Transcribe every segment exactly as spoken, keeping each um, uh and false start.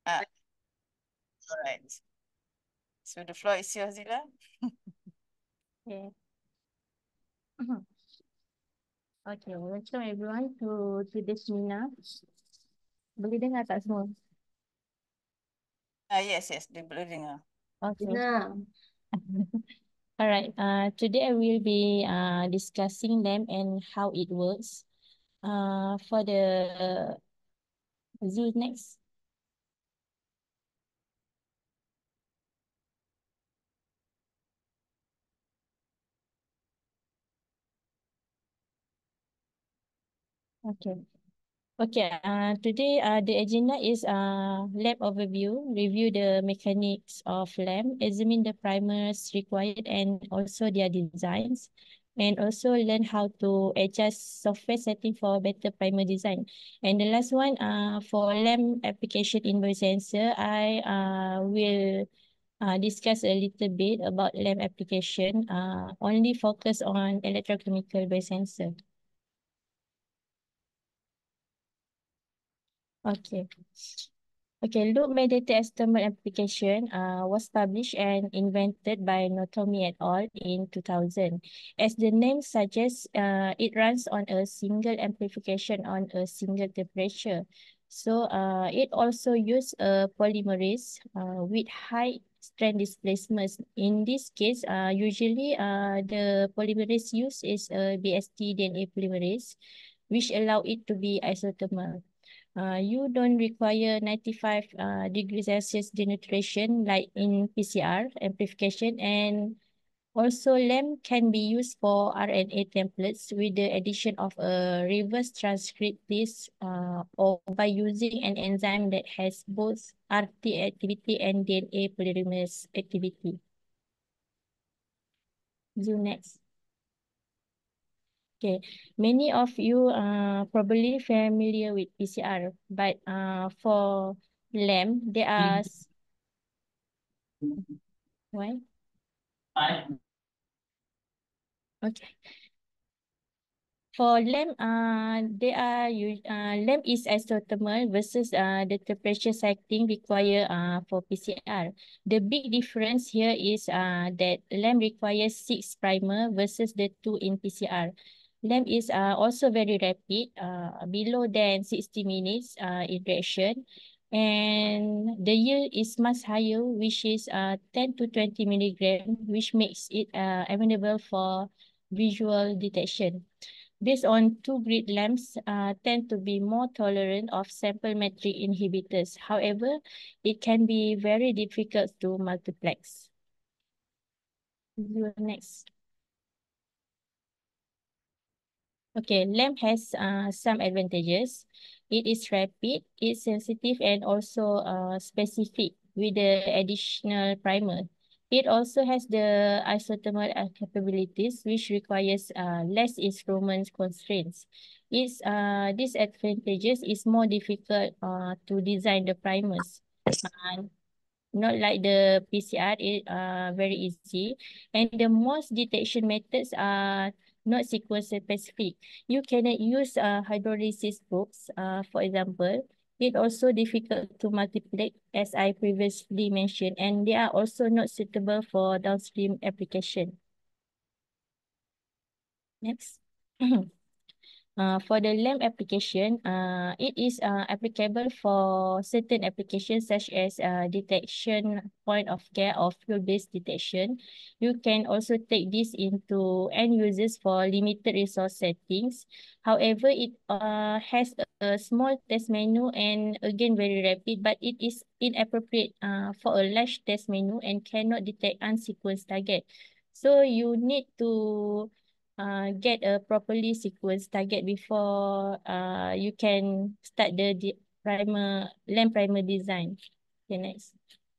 Ah, all right. So the floor is yours, Zila. Okay. Okay, welcome everyone to today's seminar. Boleh dengar tak semua? Ah, yes, yes, dia boleh dengar. Okay. Nah, All right. Uh, today I will be uh, discussing them and how it works. Uh, for the zoo next. Okay. Okay, uh, today uh, the agenda is uh, lab overview, review the mechanics of lab, examine the primers required and also their designs, and also learn how to adjust software setting for better primer design. And the last one, uh, for lab application in Biosensor, I uh, will uh, discuss a little bit about lab application, uh, only focus on electrochemical biosensor. Okay. Okay, loop mediated thermal application uh, was published and invented by Notomi et al. In two thousand. As the name suggests, uh, it runs on a single amplification on a single temperature. So uh, it also uses a polymerase uh, with high strand displacements. In this case, uh, usually uh, the polymerase used is a B S T D N A polymerase, which allow it to be isothermal. Uh, you don't require ninety-five uh, degrees Celsius denaturation like in P C R amplification, and also LAMP can be used for R N A templates with the addition of a reverse transcriptase uh, or by using an enzyme that has both R T activity and D N A polymerase activity. So next. Okay, many of you are probably familiar with P C R, but uh, for LAMP, there are s- why? Okay. For lamp, uh, they are use uh, lamp is isothermal versus uh, the temperature cycling required uh, for P C R. The big difference here is uh, that lamp requires six primer versus the two in P C R. Lamp is uh, also very rapid, uh, below than sixty minutes uh, in reaction, and the yield is much higher, which is uh, ten to twenty milligram, which makes it uh, amenable for visual detection. Based on two grid lamps uh, tend to be more tolerant of sample metric inhibitors. However, it can be very difficult to multiplex. Next. Okay, lamp has uh, some advantages. It is rapid, it's sensitive, and also uh, specific with the additional primer. It also has the isothermal uh, capabilities, which requires uh, less instrument constraints. Its uh, disadvantages is more difficult uh, to design the primers. Uh, Not like the P C R, it uh very easy. And the most detection methods are not sequence specific. You cannot use uh, hydrolysis probes, uh, for example. It also difficult to multiplex, as I previously mentioned, and they are also not suitable for downstream application. Next. Uh, for the lamp application, uh, it is uh, applicable for certain applications such as uh, detection, point of care, or field-based detection. You can also take this into end users for limited resource settings. However, it uh, has a, a small test menu and again very rapid, but it is inappropriate uh, for a large test menu and cannot detect unsequenced target. So you need to uh, get a properly sequenced target before uh, you can start the di- primer, lamp primer design. Okay, next.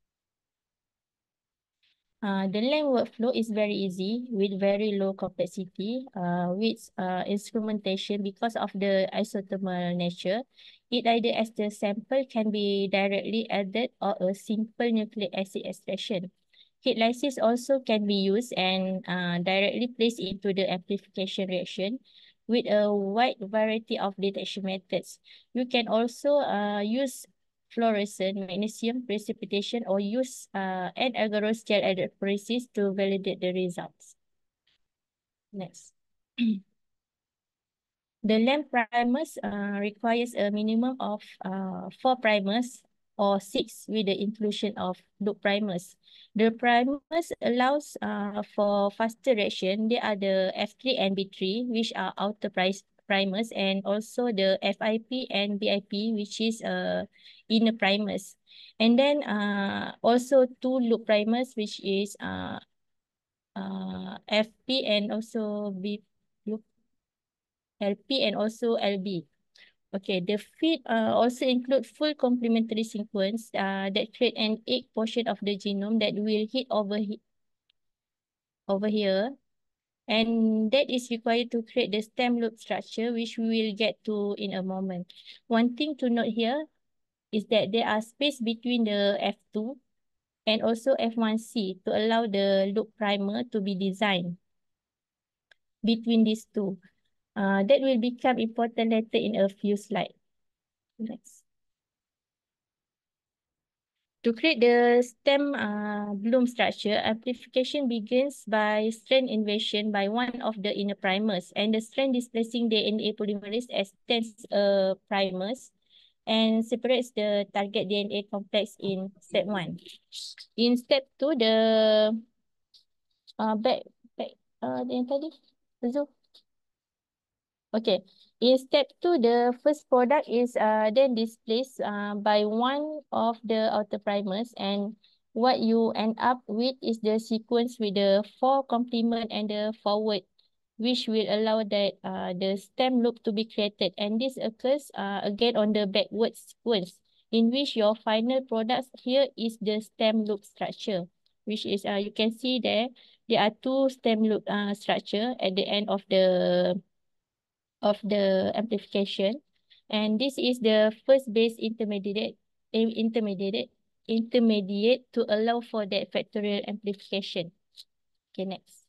Uh, the lamp workflow is very easy with very low complexity uh, with uh, instrumentation because of the isothermal nature. It either as the sample can be directly added or a simple nucleic acid extraction. Heat lysis also can be used and uh, directly placed into the amplification reaction with a wide variety of detection methods. You can also uh, use fluorescent, magnesium precipitation, or use uh, an agarose gel electrophoresis to validate the results. Next. The lamp primers uh, requires a minimum of uh, four primers or six with the inclusion of loop primers. The primers allows uh, for faster reaction. They are the F three and B three, which are outer price primers, and also the F I P and B I P, which is uh, inner primers. And then uh, also two loop primers, which is uh, uh, F P and also B loop L P and also L B. Okay, the feed uh, also include full complementary sequence uh, that create an egg portion of the genome that will hit over, he over here. And that is required to create the stem loop structure, which we will get to in a moment. One thing to note here is that there are space between the F two and also F one C to allow the loop primer to be designed between these two. Uh, that will become important later in a few slides. Next. To create the stem uh, bloom structure, amplification begins by strand invasion by one of the inner primers, and the strand displacing the N A polymerase extends uh, primers and separates the target D N A complex in step one. In step two, the uh, back, back uh, the yang tadi, Zul. Okay. In step two, the first product is uh, then displaced uh, by one of the outer primers, and what you end up with is the sequence with the four complement and the forward, which will allow that uh, the stem loop to be created. And this occurs uh, again on the backward sequence, in which your final product here is the stem loop structure, which is uh, you can see there, there are two stem loop uh, structure at the end of the of the amplification. And this is the first base intermediate, eh, intermediate, intermediate to allow for that factorial amplification. Okay, next.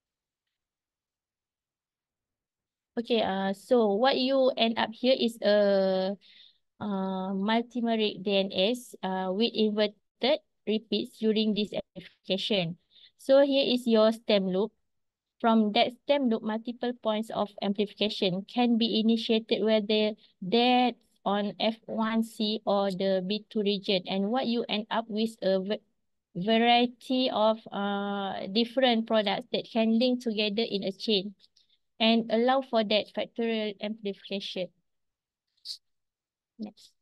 Okay, uh, so what you end up here is a uh, multimeric D N S uh, with inverted repeats during this amplification. So here is your stem loop. From that stem loop, multiple points of amplification can be initiated whether that's on F one C or the B two region. And what you end up with a va- variety of uh, different products that can link together in a chain and allow for that factorial amplification. Next.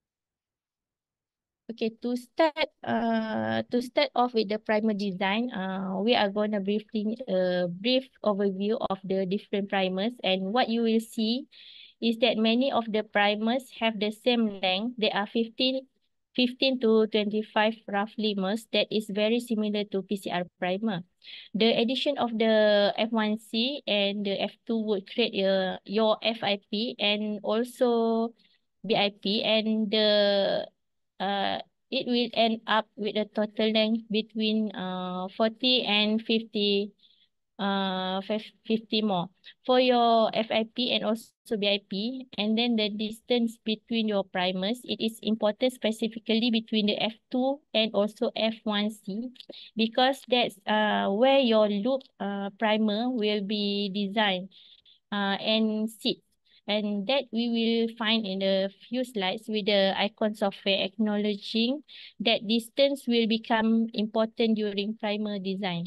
Okay, to start uh to start off with the primer design, uh we are gonna briefly a brief overview of the different primers, and what you will see is that many of the primers have the same length. They are fifteen, fifteen to twenty-five roughly mers. That is very similar to P C R primer. The addition of the F one C and the F two would create uh, your F I P and also B I P, and the uh, it will end up with a total length between uh, forty and fifty uh fifty more for your F I P and also B I P. And then the distance between your primers, it is important specifically between the F two and also F one C, because that's uh where your loop uh primer will be designed uh and sit. And that we will find in a few slides with the icon software acknowledging that distance will become important during primer design.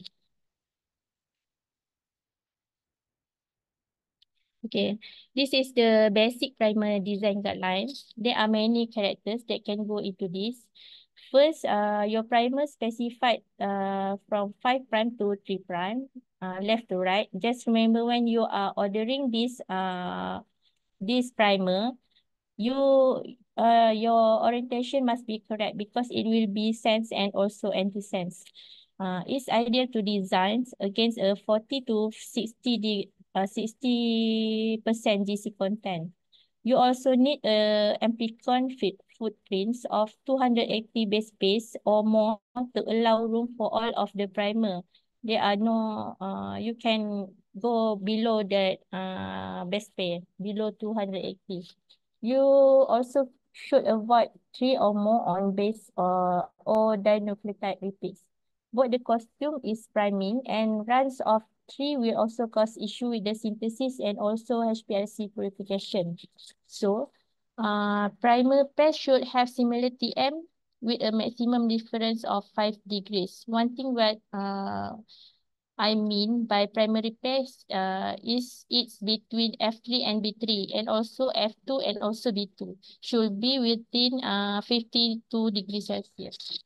Okay, this is the basic primer design guidelines. There are many characters that can go into this. First, uh, your primer specified uh, from five prime to three prime, uh, left to right. Just remember when you are ordering this uh, this primer, you uh your orientation must be correct because it will be sense and also anti-sense. Uh, it's ideal to design against a forty to sixty d uh, sixty percent G C content. You also need a amplicon fit footprints of two hundred eighty base space or more to allow room for all of the primer. There are no uh you can go below that uh base pair below two hundred eighty. You also should avoid three or more on base or, or dinucleotide repeats. Both the costume is priming and runs of three will also cause issue with the synthesis and also H P L C purification. So, uh, primer pair should have similar T M with a maximum difference of five degrees. One thing that uh, I mean by primary pairs uh, is it's between F three and B three and also F two and also B two should be within uh, fifty-two degrees Celsius.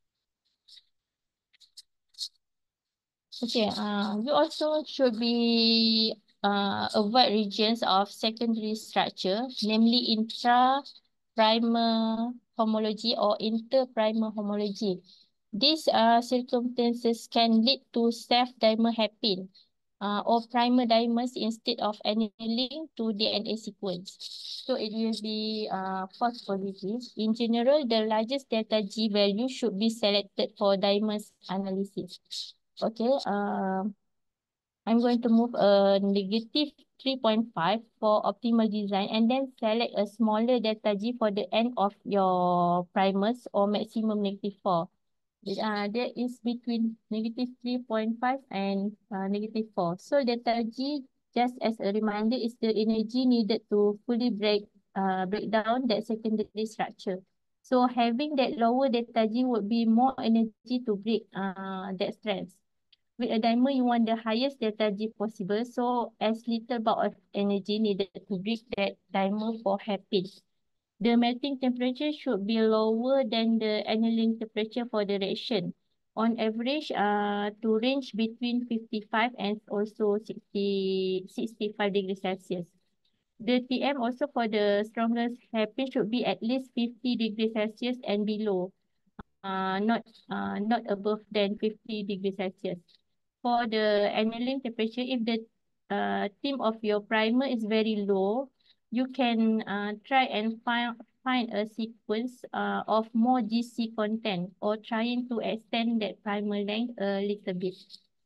Okay, uh, you also should be uh, avoid regions of secondary structure, namely intra-primer homology or inter-primer homology. These uh, circumstances can lead to self-dimer hairpin uh, or primer dimers instead of annealing to D N A sequence. So it will be uh, false positive. In general, the largest delta G value should be selected for dimers analysis. Okay, uh, I'm going to move a negative three point five for optimal design and then select a smaller delta G for the end of your primers or maximum negative four. Uh, that is between negative three point five and uh, negative four. So delta G, just as a reminder, is the energy needed to fully break uh, break down that secondary structure. So having that lower delta G would be more energy to break uh, that strands. With a dimer, you want the highest delta G possible, so as little bulk of energy needed to break that dimer for hairpin. The melting temperature should be lower than the annealing temperature for the reaction. On average, uh, to range between fifty-five and also sixty, sixty-five degrees Celsius. The T M also for the strongest hairpin should be at least fifty degrees Celsius and below, uh, not uh, not above than fifty degrees Celsius. For the annealing temperature, if the uh, tint of your primer is very low, you can uh, try and find find a sequence uh, of more G C content or trying to extend that primer length a little bit.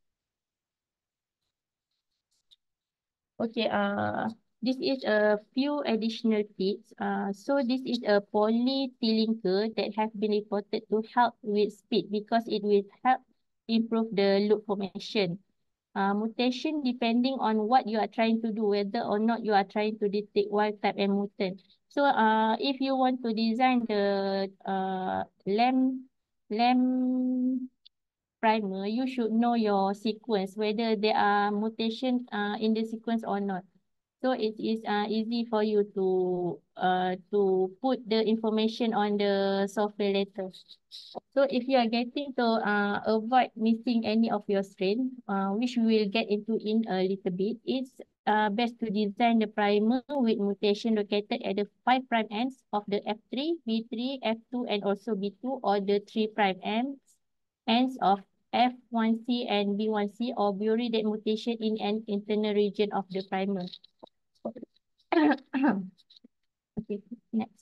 Okay, uh, this is a few additional tips. Uh, so this is a poly linker that have been reported to help with speed because it will help improve the loop formation. Uh, mutation depending on what you are trying to do, whether or not you are trying to detect wild type and mutant. So uh, if you want to design the uh, lamp, lamp primer, you should know your sequence, whether there are mutation uh, in the sequence or not. So it is uh, easy for you to uh, to put the information on the software later. So if you are getting to uh, avoid missing any of your strain, uh, which we will get into in a little bit, it's uh, best to design the primer with mutation located at the five prime ends of the F three, B three, F two, and also B two, or the three prime ends ends of F one C and B one C, or bury that mutation in an internal region of the primer. Okay, next.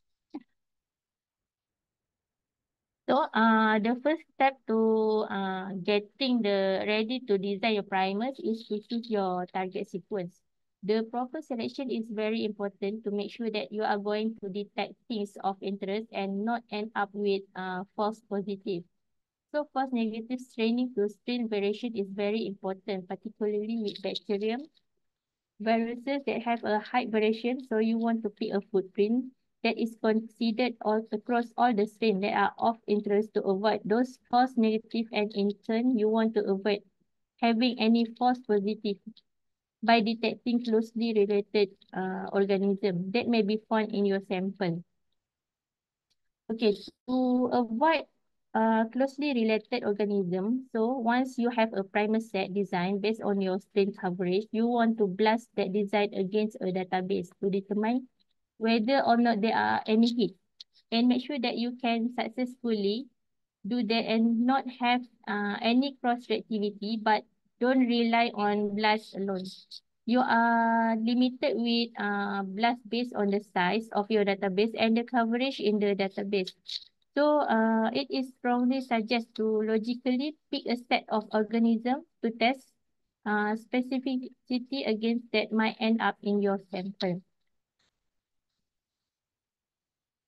So, uh, the first step to uh, getting the ready to design your primers is to choose your target sequence. The proper selection is very important to make sure that you are going to detect things of interest and not end up with uh, false positive. So, false negative straining to strain variation is very important, particularly with bacterium viruses that have a high variation, so you want to pick a footprint that is considered all across all the strains that are of interest to avoid those false negative, and in turn you want to avoid having any false positive by detecting closely related uh, organism that may be found in your sample. Okay, to avoid uh, closely related organism, so once you have a primer set design based on your strain coverage, you want to blast that design against a database to determine whether or not there are any hits, and make sure that you can successfully do that and not have uh, any cross-reactivity, but don't rely on blast alone. You are limited with uh, blast based on the size of your database and the coverage in the database. So uh, it is strongly suggest to logically pick a set of organisms to test uh, specificity against that might end up in your sample.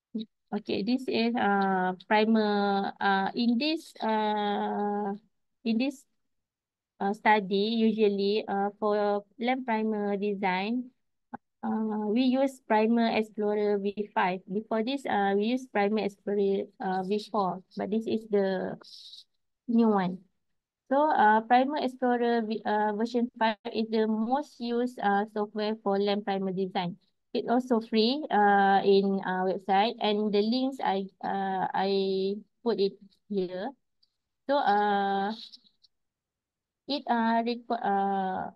Okay, this is uh primer. Uh, in this uh in this uh, study, usually uh for lamp primer design, uh we use primer explorer V five. Before this, uh we use primer explorer uh V four, but this is the new one. So, uh, Primer Explorer v- uh, version five is the most used uh, software for lamp primer design. It's also free uh, in our website, and the links I uh, I put it here. So, uh, it uh, record uh,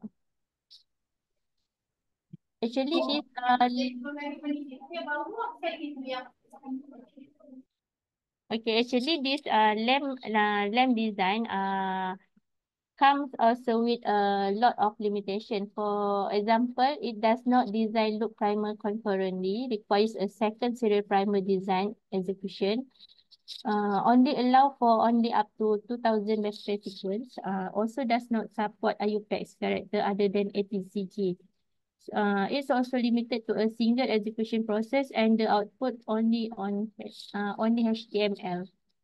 actually this uh, okay, actually this uh lamp uh, lamp design uh comes also with a lot of limitation. For example, it does not design loop primer concurrently, requires a second serial primer design execution, uh, only allow for only up to two thousand vector sequence, uh, also does not support I U P A C character other than A T C G. Uh, it's also limited to a single execution process and the output only on uh, only H T M L.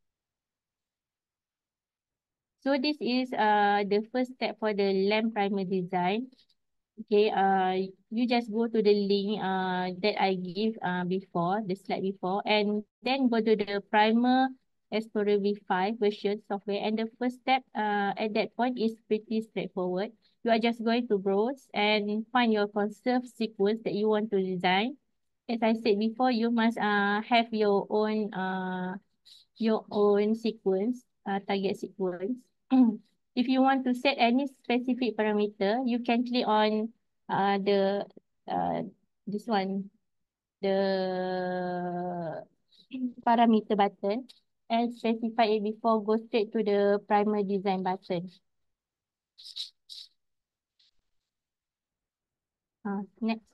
So this is uh the first step for the lamp primer design. Okay, uh, you just go to the link uh that I give uh before, the slide before, and then go to the primer Explorer V five version software. And the first step uh at that point is pretty straightforward. You are just going to browse and find your conserved sequence that you want to design. As I said before, you must uh have your own uh your own sequence, uh, target sequence. If you want to set any specific parameter, you can click on uh, the uh, this one, the parameter button, and specify it before go straight to the primer design button. Uh, next.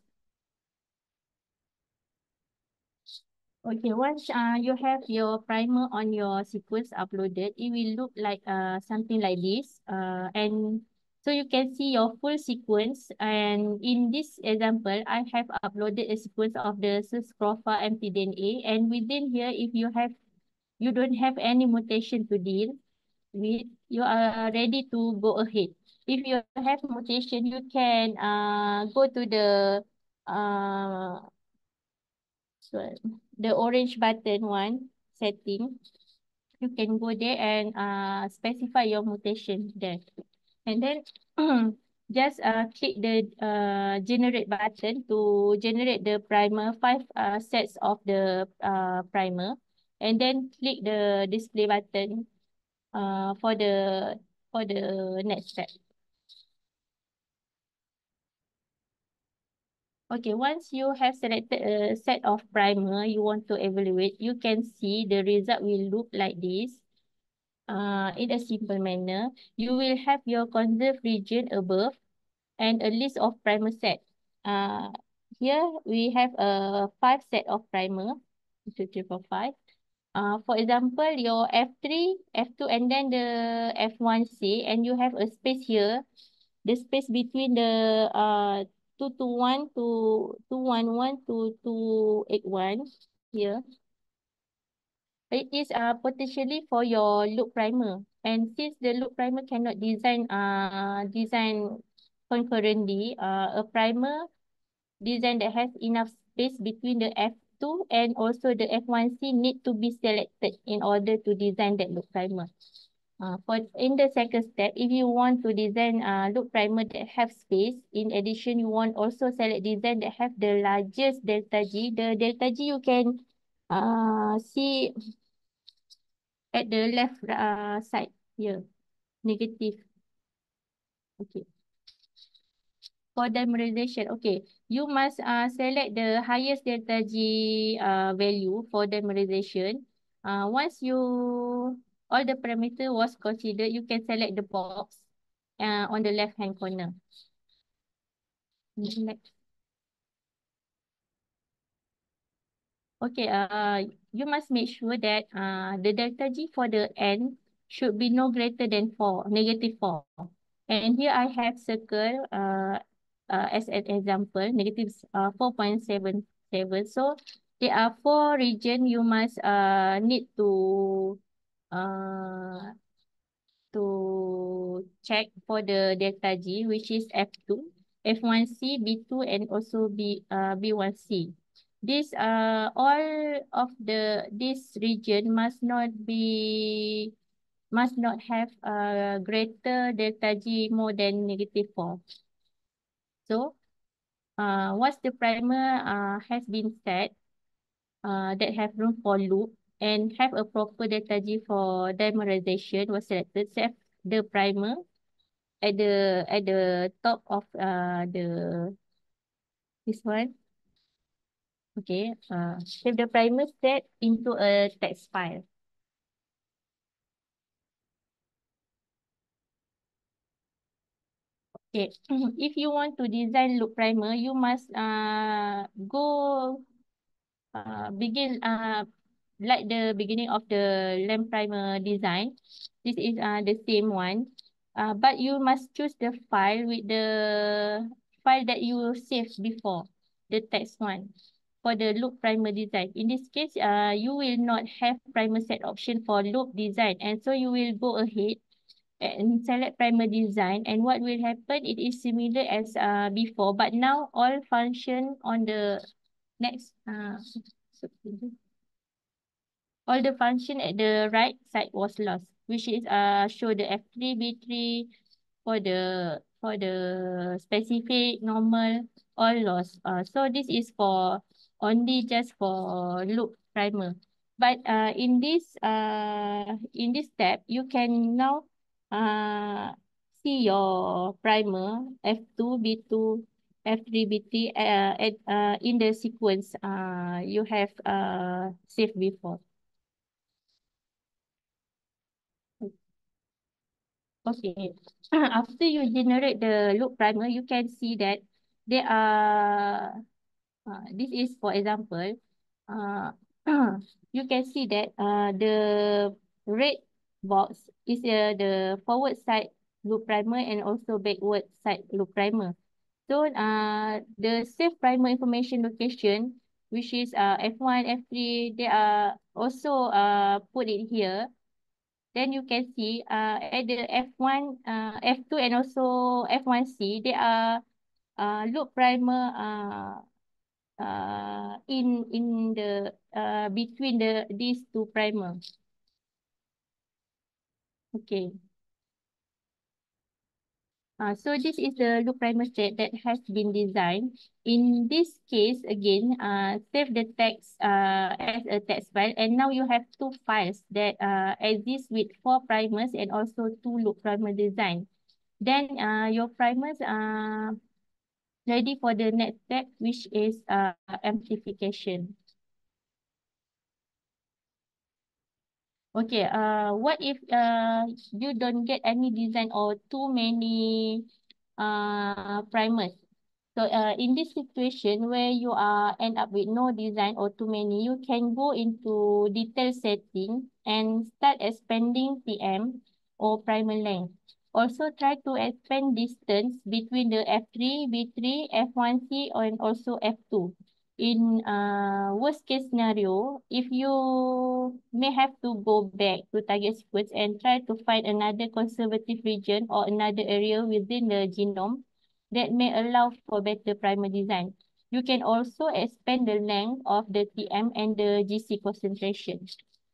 Okay, once uh, you have your primer on your sequence uploaded, it will look like uh, something like this. Uh, and so you can see your full sequence. And in this example, I have uploaded a sequence of the Scrofa mtDNA. And within here, if you have, you don't have any mutation to deal with, you are ready to go ahead. If you have mutation, you can uh, go to the uh, so the orange button one setting, you can go there and uh, specify your mutation there. And then just uh, click the uh, generate button to generate the primer, five uh, sets of the uh, primer. And then click the display button uh, for the for the next step. Okay, once you have selected a set of primer you want to evaluate, you can see the result will look like this. Uh, in a simple manner, you will have your conserved region above and a list of primer set. Uh, here we have a five set of primer, two, three, four, five. Uh, for example, your F three, F two, and then the F one C, and you have a space here. The space between the uh two two one to two one one to two eight one here. It is uh, potentially for your loop primer. And since the loop primer cannot design uh design concurrently, uh, a primer design that has enough space between the F two and also the F one C need to be selected in order to design that loop primer. Uh, for in the second step, if you want to design a uh, loop primer that have space, in addition, you want also select design that have the largest delta G. The delta G you can uh see at the left uh, side here, negative. Okay. For dimerization, okay, you must uh, select the highest delta G uh, value for dimerization. Uh, once you, all the parameter was considered, you can select the box uh, on the left hand corner. Next. Okay, uh, you must make sure that uh, the delta G for the N should be no greater than four, negative four. And here I have circle uh, uh, as an example, negative uh, four point seven seven. So there are four region you must uh need to uh to check for the delta G, which is F two, F one C, B two, and also B uh B one C. This uh all of the this region must not be must not have a greater delta G more than negative four. So uh once the primer uh has been set, uh that have room for loop and have a proper delta G for dimerization was selected, set the primer at the at the top of uh the this one. Okay. Uh, save the primer set into a text file. Okay. If you want to design loop primer, you must uh go uh begin uh like the beginning of the lamp primer design. This is uh the same one. Uh, but you must choose the file with the file that you saved before, the text one, for the loop primer design. In this case, uh, you will not have primer set option for loop design, and so you will go ahead and select primer design. And what will happen? It is similar as uh before, but now all function on the next uh all the function at the right side was lost, which is uh show the F three, B three for the for the specific normal all lost. Uh, so this is for only just for loop primer. But uh in this uh in this step you can now uh see your primer F two, B two, F three, B three uh, at uh in the sequence uh you have uh saved before. Okay. After you generate the loop primer, you can see that there are, uh, this is for example, uh, you can see that uh, the red box is uh, the forward side loop primer and also backward side loop primer. So uh, the save primer information location, which is uh, F one, F three, they are also uh, put it here. Then you can see uh, at the F one, uh, F two and also F one C, they are uh, loop primer uh, uh, in in the uh, between the these two primers. Okay. Uh, so this is the loop primer set that has been designed. In this case, again, uh, save the text uh, as a text file. And now you have two files that uh, exist with four primers and also two loop primer design. Then uh, your primers are ready for the next step, which is uh, amplification. Okay, uh, what if uh, you don't get any design or too many uh, primers? So uh, in this situation where you are end up with no design or too many, you can go into detail setting and start expanding P M or primer length. Also try to expand distance between the F three, B three, F one C, and also F two. In uh, worst case scenario, if you may have to go back to target sequence and try to find another conservative region or another area within the genome that may allow for better primer design. You can also expand the length of the T M and the G C concentration.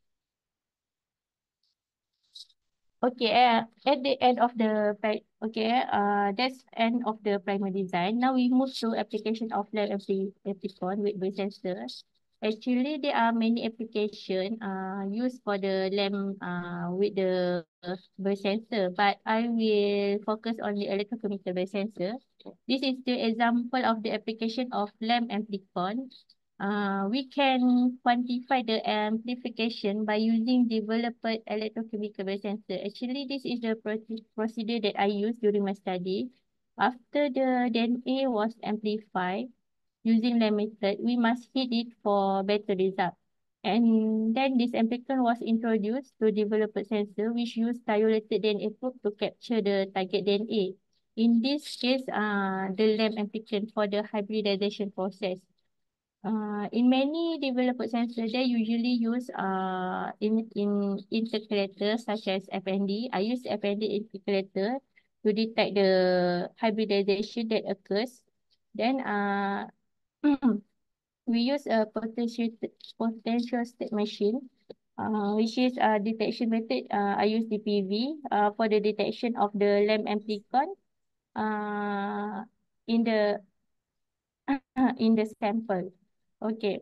Okay, uh, at the end of the pri- okay, uh, that's end of the primer design. Now we move to application of lab appli applicon with Biosensor. Actually, there are many application uh used for the lamp uh with the Biosensor, but I will focus on the electrochemical Biosensor. This is the example of the application of lamp amplicon. Uh, we can quantify the amplification by using developed electrochemical biosensor. Actually, this is the proce- procedure that I used during my study. After the D N A was amplified using the method, we must heat it for better result. And then this amplicon was introduced to develop a sensor which used thiolated D N A probe to capture the target D N A. In this case, uh, the lamp amplicon for the hybridization process. Uh, in many developed sensors, they usually use uh in in intercalator such as F N D. I use F N D intercalator to detect the hybridization that occurs. Then uh we use a potential potential state machine, uh, which is a detection method. Uh, I use D P V uh, for the detection of the lamp amplicon uh, in the in the sample. Okay.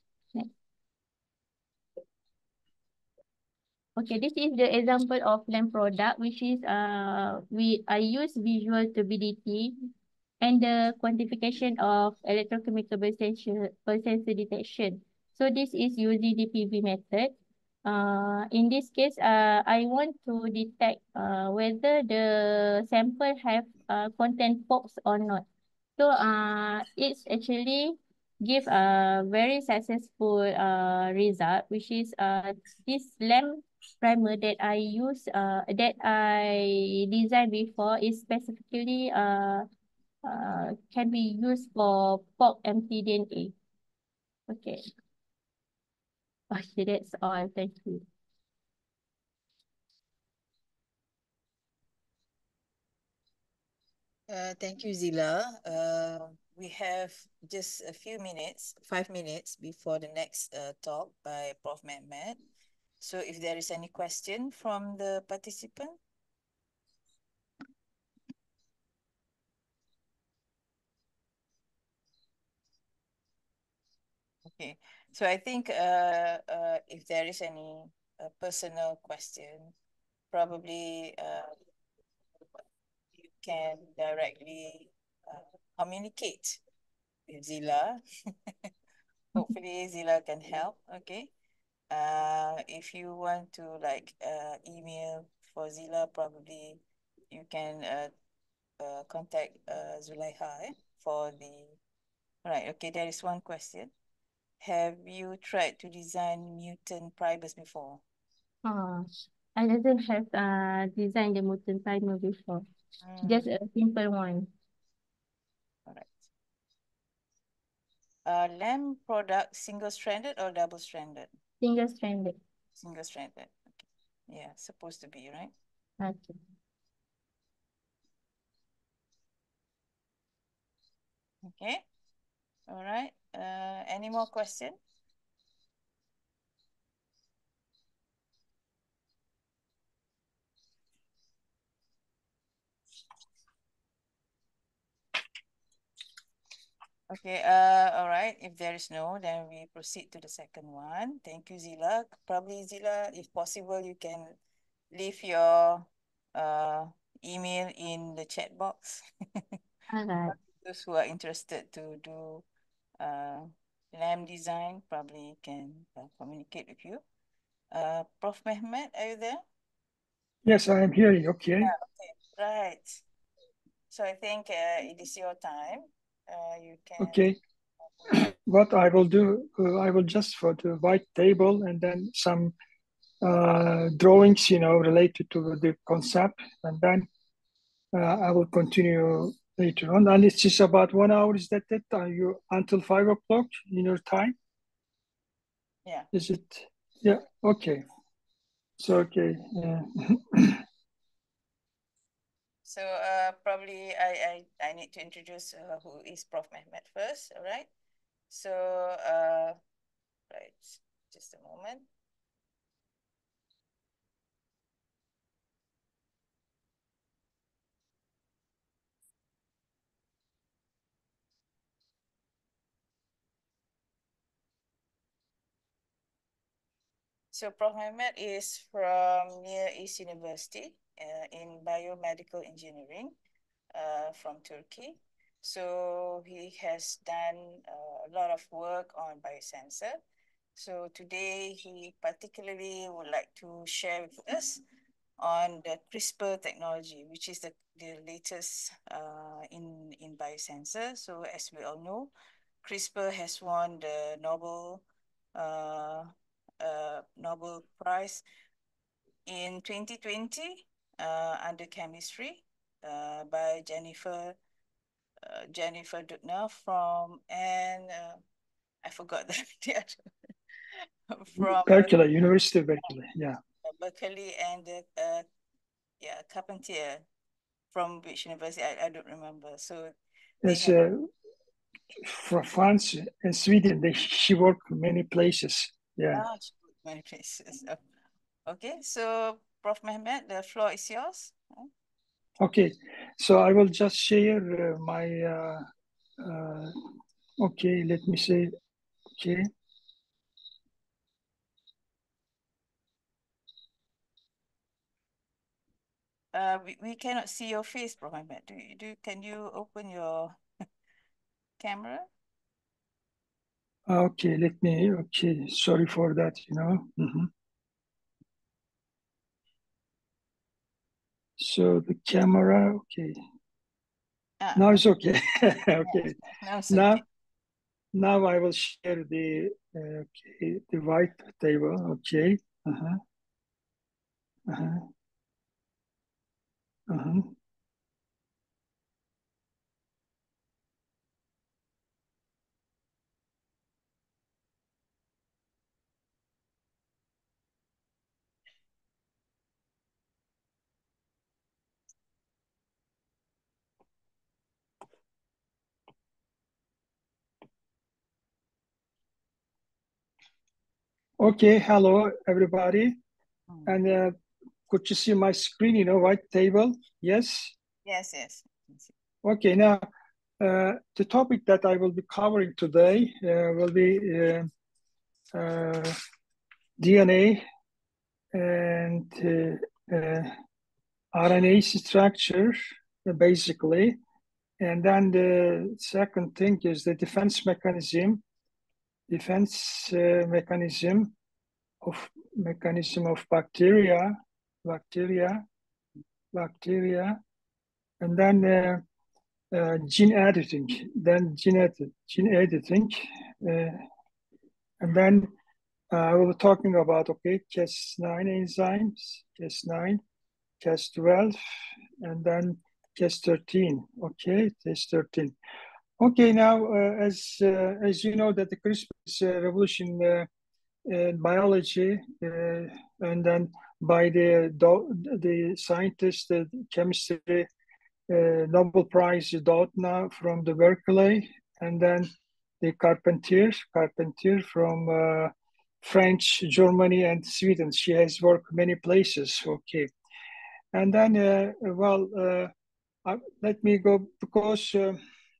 Okay, this is the example of lamp product, which is uh we I use visual turbidity and the quantification of electrochemical Biosensor Biosensor detection. So this is using the P V method. Uh, in this case, uh, I want to detect uh, whether the sample have uh, content pokes or not. So uh, it's actually give a very successful uh, result, which is uh, this lamp primer that I use uh, that I designed before is specifically uh, uh, can be used for pork mtDNA. Okay. Okay, that's all. Thank you. Uh, thank you, Zila. Uh, we have just a few minutes, five minutes before the next uh, talk by Prof Mehmet. So if there is any question from the participant. Okay, so I think uh, uh, if there is any uh, personal question, probably uh, you can directly uh, communicate with Zila. Hopefully Zila can help. Okay. Uh, if you want to like uh, email for Zila, probably you can uh, uh, contact uh, Zulaiha eh, for the. Right. Okay. There is one question. Have you tried to design mutant primers before? Ah, I doesn't have uh designed the mutant timer before. Just Mm, a simple one, all right. Uh, lamp product single stranded or double stranded? single stranded. Single stranded. Okay. Yeah, supposed to be, right? Okay. Okay. All right. Uh, any more question? Okay, uh, all right. If there is no, then we proceed to the second one. Thank you, Zila. Probably, Zila, if possible, you can leave your uh, email in the chat box. All right. Those who are interested to do uh, lamp design probably can uh, communicate with you. Uh, Prof Mehmet, are you there? Yes, I am hearing. Okay. Yeah, okay, right. So I think uh, it is your time. Uh, you can. Okay. What I will do, uh, I will just for the white table and then some uh, drawings, you know, related to the concept, and then uh, I will continue later on. And it's just about one hour. Is that it? Are you until five o'clock in your time? Yeah. Is it? Yeah. Okay. So okay. Uh, So uh, probably I, I, I need to introduce uh, who is Prof Mehmet first, all right? So, uh, right, just a moment. So Prof Mehmet is from Near East University uh, in biomedical engineering uh, from Turkey. So he has done uh, a lot of work on biosensor. So today he particularly would like to share with us on the CRISPR technology, which is the, the latest uh, in, in biosensor. So as we all know, CRISPR has won the Nobel uh, uh, Nobel Prize in twenty twenty uh, under chemistry uh, by Jennifer uh, Jennifer Doudna from and uh, I forgot the, the other from Berkeley, University of Berkeley, yeah. Berkeley and the uh, yeah Carpentier from which university I, I don't remember. So they It's have uh, from France and Sweden. They she worked many places. Yeah. ah, many places. Okay, so Prof Mehmet, the floor is yours. Okay, so I will just share uh, my. Uh, uh, okay, let me say. Okay. Uh, we, we cannot see your face, Prof Mehmet. Do you do? Can you open your camera? Okay, let me. Okay, sorry for that. You know. Mm-hmm. So the camera. Okay. Ah, Now okay. it's okay. Okay. Now it's Now, okay. now I will share the uh, okay the white table. Okay. Uh-huh. Uh-huh. Uh-huh. Okay. Hello, everybody. Mm. And uh, could you see my screen? You know, white table. Yes. Yes, yes. Okay. Now, uh, the topic that I will be covering today uh, will be uh, uh, D N A and uh, uh, R N A structure, uh, basically. And then the second thing is the defense mechanism, defense uh, mechanism of mechanism of bacteria, bacteria, bacteria, and then uh, uh, gene editing, then gene, edit, gene editing, uh, and then uh, we were talking about okay, Cas nine enzymes, Cas nine, Cas twelve, and then Cas thirteen. Okay, Cas thirteen. Okay, now uh, as uh, as you know that the CRISPR is a revolution uh, in biology, uh, and then by the the scientists, the chemistry uh, Nobel Prize Dautna from the Berkeley, and then the Carpentier, Carpentier from uh, French, Germany, and Sweden. She has worked many places. Okay, and then uh, well, uh, uh, let me go because. Uh,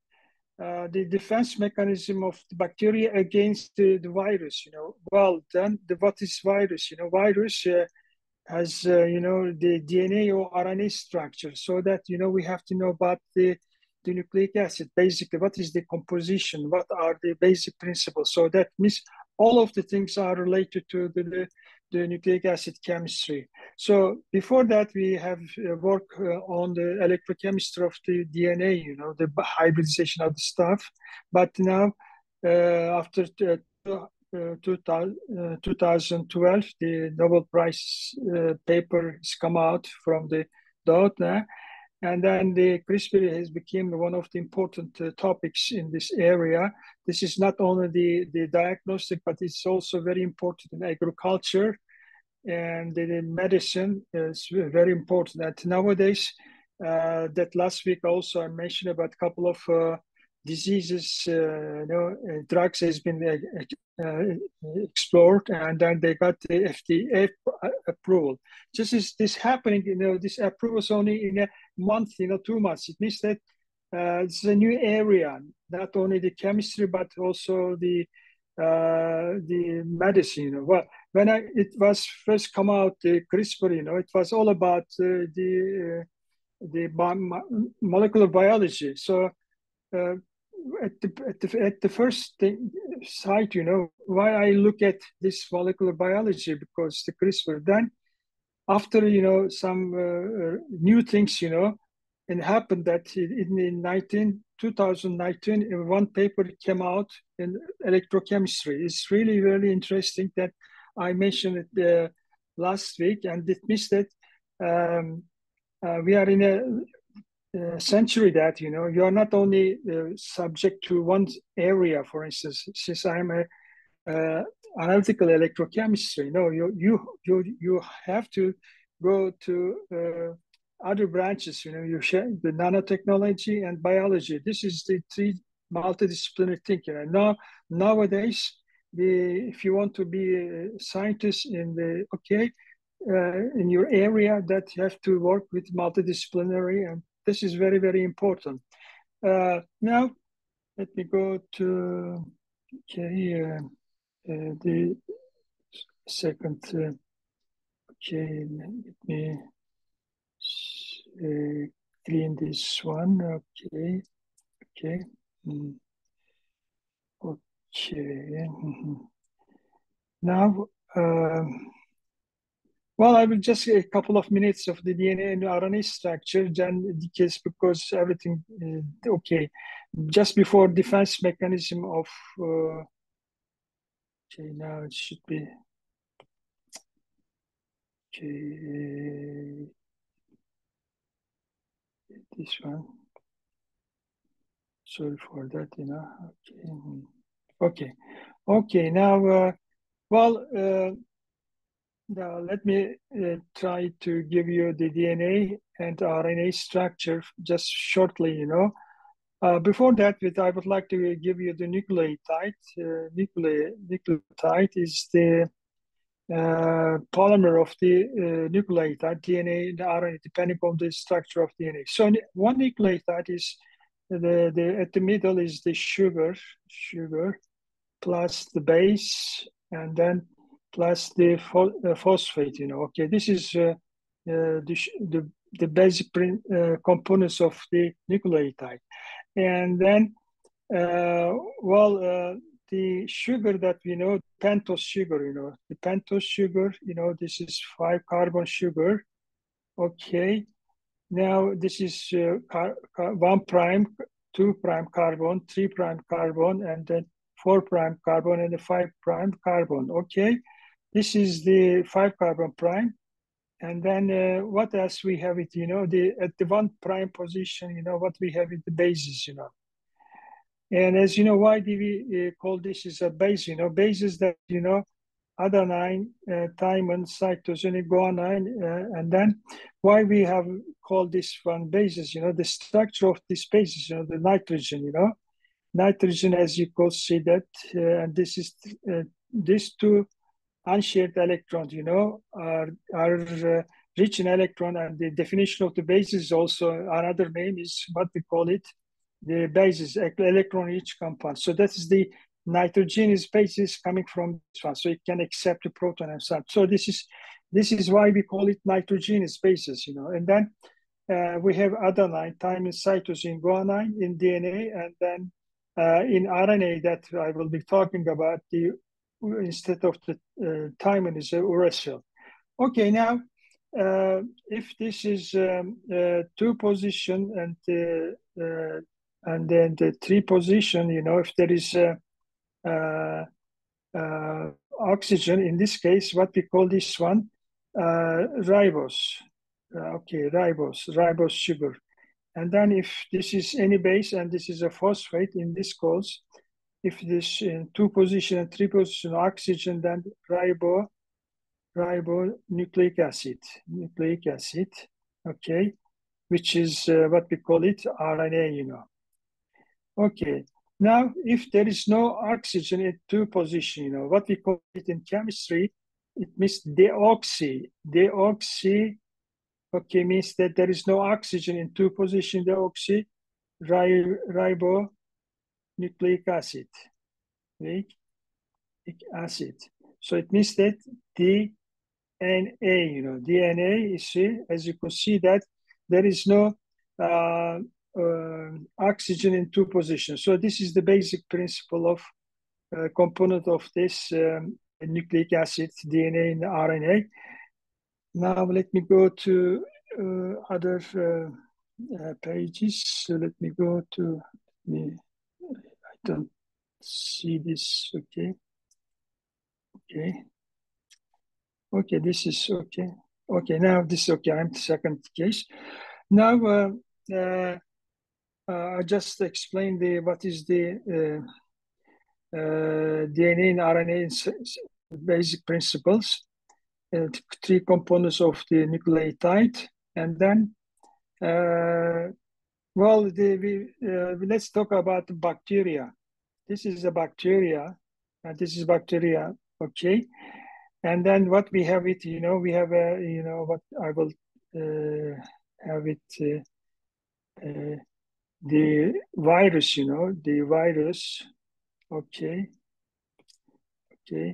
uh, the defense mechanism of the bacteria against the, the virus, you know. Well, then the, what is virus? You know, virus uh, has, uh, you know, the D N A or R N A structure, so that, you know, we have to know about the, the nucleic acid, basically, what is the composition, what are the basic principles. So that means all of the things are related to the, the, the nucleic acid chemistry. So before that, we have uh, worked uh, on the electrochemistry of the D N A, you know, the hybridization of the stuff. But now, uh, after uh, uh, two thousand twelve, the Nobel Prize uh, paper has come out from the Dautna, and then the CRISPR has become one of the important uh, topics in this area. This is not only the, the diagnostic, but it's also very important in agriculture, and in medicine is very important. And nowadays, uh, that last week also I mentioned about a couple of uh, diseases, uh, you know, uh, drugs has been uh, uh, explored, and then they got the F D A approval. Just is this happening, you know, this approval is only in a month, you know, two months. It means that uh, it's a new area, not only the chemistry, but also the uh, the medicine. You know, well, when I, it was first come out, the CRISPR, you know, it was all about uh, the uh, the molecular biology. So uh, at the, at the at the first thing, site, you know, why I look at this molecular biology, because the CRISPR. Then after, you know, some uh, new things, you know, it happened that in, in nineteen, two thousand nineteen, one paper came out in electrochemistry. It's really, really interesting that I mentioned it uh, last week, and it means that um, uh, we are in a uh, century that, you know, you are not only uh, subject to one area. For instance, since I'm a uh, analytical electrochemistry, you know, you you you you have to go to uh, other branches. You know, you share the nanotechnology and biology. This is the three multidisciplinary thinking. And now nowadays, the if you want to be a scientist in the okay uh, in your area, that you have to work with multidisciplinary, and this is very very important. Uh, now, let me go to okay. Uh, uh, the second, uh, okay, let me uh, clean this one. Okay, okay, mm. Okay. Mm-hmm. Now, um, well, I will just a couple of minutes of the D N A and R N A structure, then because because everything uh, okay. Just before defense mechanism of uh, okay, now it should be okay. This one. Sorry for that, you know. Okay. Okay. Okay. Now, uh, well, uh, now let me uh, try to give you the D N A and R N A structure just shortly, you know. Uh, before that, I would like to give you the nucleotide. Uh, nucle nucleotide is the uh, polymer of the uh, nucleotide, D N A and R N A, depending on the structure of D N A. So one nucleotide is the, the at the middle is the sugar, sugar plus the base, and then plus the uh, phosphate. You know, okay, this is uh, uh, the, the the basic uh, components of the nucleotide, and then uh, well. Uh, the sugar that we know, pentose sugar, you know, the pentose sugar, you know, this is five carbon sugar. Okay. Now this is uh, car car one prime, two prime carbon, three prime carbon, and then four prime carbon and the five prime carbon. Okay. This is the five carbon prime. And then uh, what else we have it, you know, the at the one prime position, you know, what we have it, the bases, you know. And as you know, why do we uh, call this is a base? You know, bases that, you know, adenine, uh, thymine, cytosine, guanine, uh, and then why we have called this one bases? You know, the structure of these bases, you know, the nitrogen, you know, nitrogen, as you could see that, uh, and this is uh, these two unshared electrons, you know, are are uh, rich in electron, and the definition of the bases also another name is what we call it the basis, electron-rich compound. So that is the nitrogenous basis coming from this one. So it can accept the proton and so on. So this is this is why we call it nitrogenous basis, you know. And then uh, we have adenine, thymine, cytosine, guanine in D N A, and then uh, in R N A that I will be talking about, the instead of the uh, thymine is a uracil. Okay, now uh, if this is um, uh, two position and uh, uh, and then the three position, you know, if there is uh, uh, uh, oxygen, in this case, what we call this one, uh, ribose. Uh, okay, ribose, ribose sugar. And then if this is any base and this is a phosphate, in this case, if this in two position and three position oxygen, then ribo, ribonucleic acid, nucleic acid, okay, which is uh, what we call it R N A, you know. Okay, now if there is no oxygen in two position, you know, what we call it in chemistry, it means deoxy. Deoxy, okay, means that there is no oxygen in two position, deoxy ribonucleic acid, nucleic acid. So it means that D N A, you know, D N A, you see, as you can see that there is no uh, uh, oxygen in two positions. So this is the basic principle of uh, component of this um, nucleic acid, D N A and R N A. Now let me go to uh, other uh, uh, pages. So let me go to, me, I don't see this, okay. Okay. Okay, this is okay. Okay, now this is okay. I'm the second case. Now, uh, uh, uh, I just explained the what is the uh, uh, D N A and R N A basic principles, uh, three components of the nucleotide, and then uh, well, the, we, uh, let's talk about the bacteria. This is a bacteria, and this is bacteria, okay. And then what we have it, you know, we have a, you know, what I will uh, have it, uh, uh, the virus, you know, the virus, okay, okay.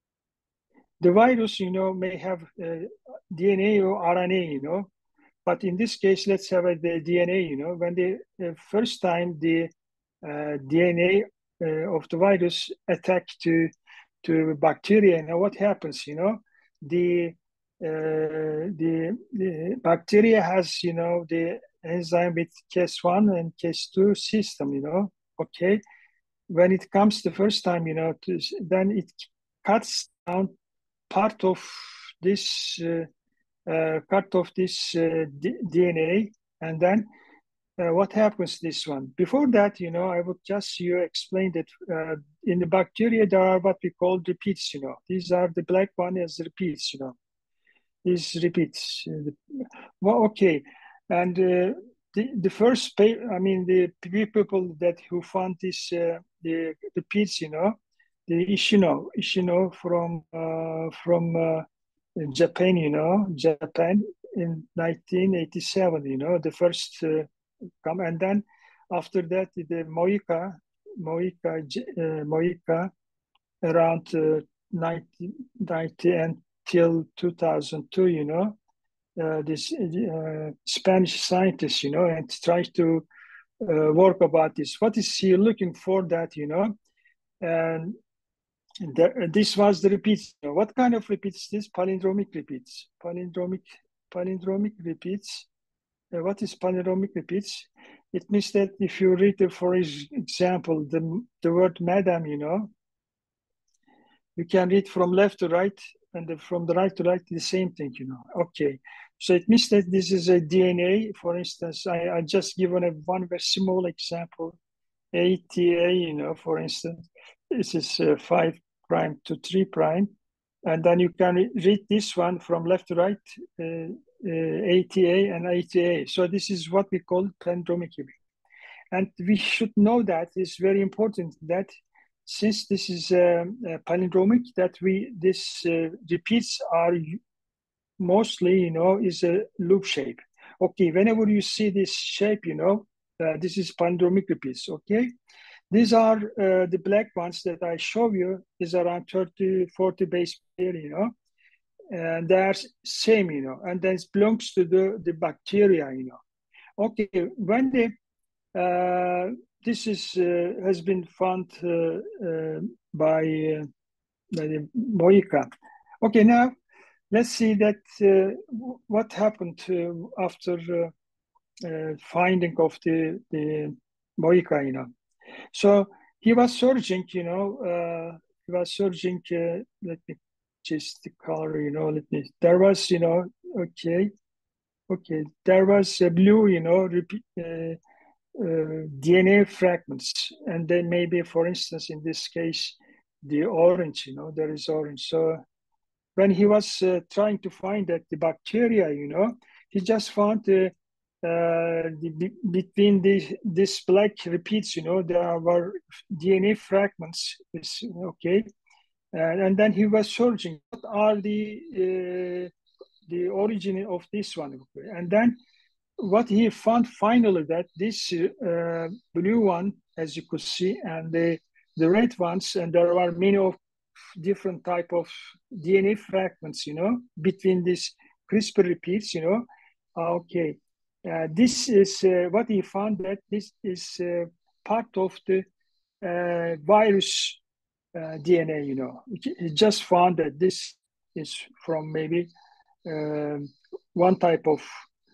The virus, you know, may have uh, D N A or R N A, you know, but in this case, let's have a, the D N A, you know, when the uh, first time the uh, D N A uh, of the virus attack to to bacteria, you know, what happens, you know, the uh, the, the bacteria has, you know, the enzyme with case one and case two system, you know, okay. When it comes the first time, you know, to, then it cuts down part of this uh, uh, part of this uh, D N A, and then uh, what happens this one? Before that, you know, I would just you explain that uh, in the bacteria there are what we call repeats. You know, these are the black one as repeats. You know, these repeats. Uh, well, okay, and uh, the the first, I mean, the people that who found this uh, the repeats. You know, the Ishino, Ishino from uh, from uh, Japan. You know, Japan in nineteen eighty-seven. You know, the first. Uh, come and then after that the Moika Moika uh, Moika around uh, ninety, ninety until two thousand two, you know, uh, this uh, Spanish scientist, you know, and tries to uh, work about this. What is he looking for that, you know? And the, this was the repeats. You know, what kind of repeats? This palindromic repeats. Palindromic palindromic repeats. Uh, what is palindromic repeats? It means that if you read, the, for example, the, the word madam, you know, you can read from left to right and the, from the right to right, the same thing, you know. Okay. So it means that this is a D N A. For instance, I, I just given a one very small example, A T A, you know, for instance, this is uh, five prime to three prime. And then you can read this one from left to right, uh, uh, A T A and A T A. So this is what we call palindromic. And we should know that it's very important that since this is uh, uh, palindromic, that we this uh, repeats are mostly, you know, is a loop shape. Okay, whenever you see this shape, you know, uh, this is palindromic repeats. Okay, these are uh, the black ones that I show you is around thirty, forty base pair, you know, and they're same, you know, and then it belongs to the, the bacteria, you know. Okay, when the uh, this is uh, has been found uh, uh, by, uh, by the Moika. Okay, now let's see that uh, what happened to, after uh, uh, finding of the the Moika, you know. So he was searching, you know, uh, he was searching. Uh, let me just the color, you know. Let me. There was, you know, okay, okay. There was a blue, you know, repeat. Uh, uh, D N A fragments, and then maybe, for instance, in this case, the orange, you know, there is orange. So when he was uh, trying to find that the bacteria, you know, he just found uh, uh, the, between the, this black repeats, you know, there were D N A fragments, is okay, and, and then he was searching what are the uh, the origin of this one, and then what he found finally that this uh, blue one, as you could see, and the the red ones, and there are many of different type of D N A fragments, you know, between these CRISPR repeats, you know. Okay, uh, this is uh, what he found that this is uh, part of the uh, virus uh, D N A, you know. He just found that this is from maybe um, one type of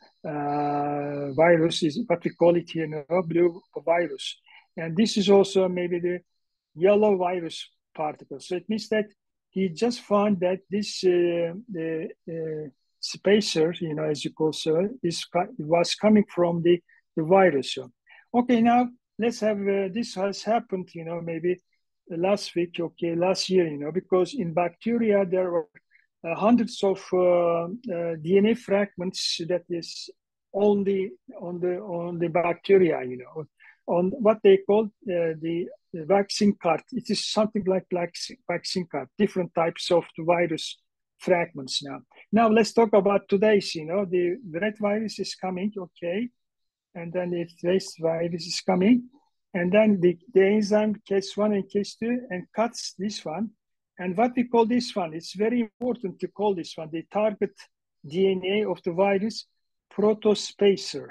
uh, virus is what we call it here, no, blue virus. And this is also maybe the yellow virus particle. So it means that he just found that this uh, the uh, spacer, you know, as you call so, is was coming from the the virus. So, okay, now let's have, uh, this has happened, you know, maybe last week, okay, last year, you know, because in bacteria, there were uh, hundreds of uh, uh, D N A fragments that is only on the, on the bacteria, you know, on what they call uh, the, the vaccine card. It is something like vaccine, vaccine card, different types of the virus fragments now. Now let's talk about today's, you know, the red virus is coming, okay, and then the race virus is coming, and then the, the enzyme case one and case two and cuts this one. And what we call this one, it's very important to call this one, the target D N A of the virus, protospacer.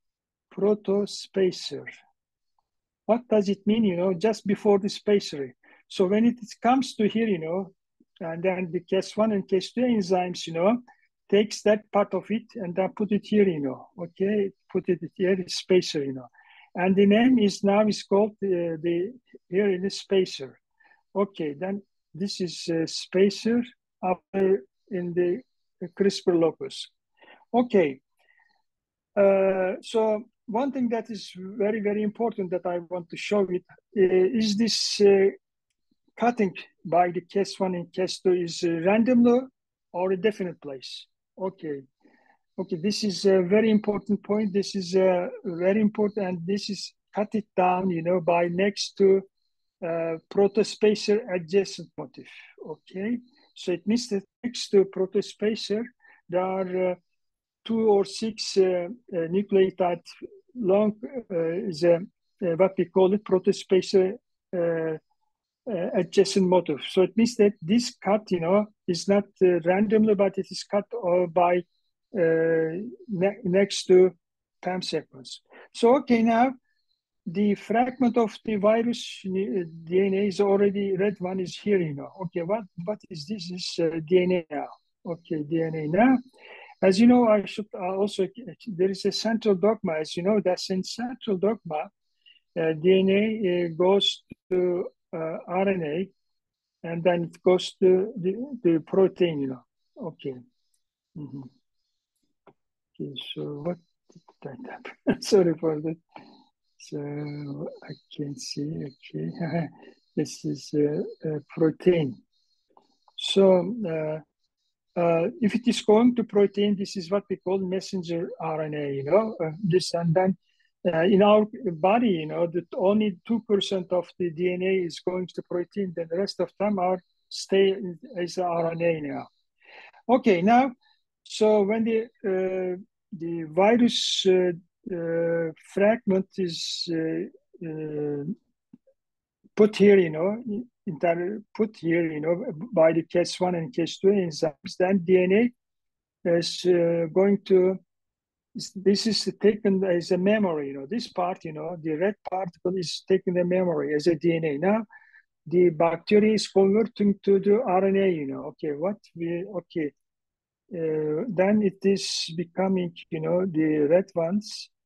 Protospacer. What does it mean, you know, just before the spacer? So when it comes to here, you know, and then the case one and case two enzymes, you know, takes that part of it and then put it here, you know, okay, put it here, spacer, you know. And the name is now is called uh, the, here in the spacer. Okay, then this is a spacer after in the CRISPR locus. Okay, uh, so one thing that is very, very important that I want to show it uh, is this uh, cutting by the case one and case two is uh, randomly or a definite place. Okay. Okay, this is a very important point. This is uh, very important, and this is cut it down, you know, by next to uh, protospacer adjacent motif. Okay, so it means that next to protospacer, there are uh, two or six uh, uh, nucleotide long uh, is a, uh, what we call it protospacer uh, uh, adjacent motif. So it means that this cut, you know, is not uh, randomly, but it is cut uh, by uh, ne next to P A M sequence. So okay, now the fragment of the virus D N A is already, red one is here, you know. Okay, what what is this? This uh, D N A now. Okay, D N A now. As you know, I should also, there is a central dogma, as you know, that's in central dogma, uh, D N A uh, goes to uh, R N A, and then it goes to the, the protein, you know. Okay. Mm-hmm. Okay, so what did that happen? Sorry for that. So I can see, okay. This is a, a protein. So uh, Uh, if it is going to protein, this is what we call messenger R N A, you know, uh, this, and then uh, in our body, you know, that only two percent of the D N A is going to protein, then the rest of them are stay as R N A now. Okay, now, so when the, uh, the virus uh, uh, fragment is uh, uh, put here, you know, put here, you know, by the case one and case two enzymes, then D N A is uh, going to, this is taken as a memory, you know, this part, you know, the red particle is taking the memory as a D N A. Now, the bacteria is converting to the R N A, you know, okay, what we, okay, uh, then it is becoming, you know, the red ones.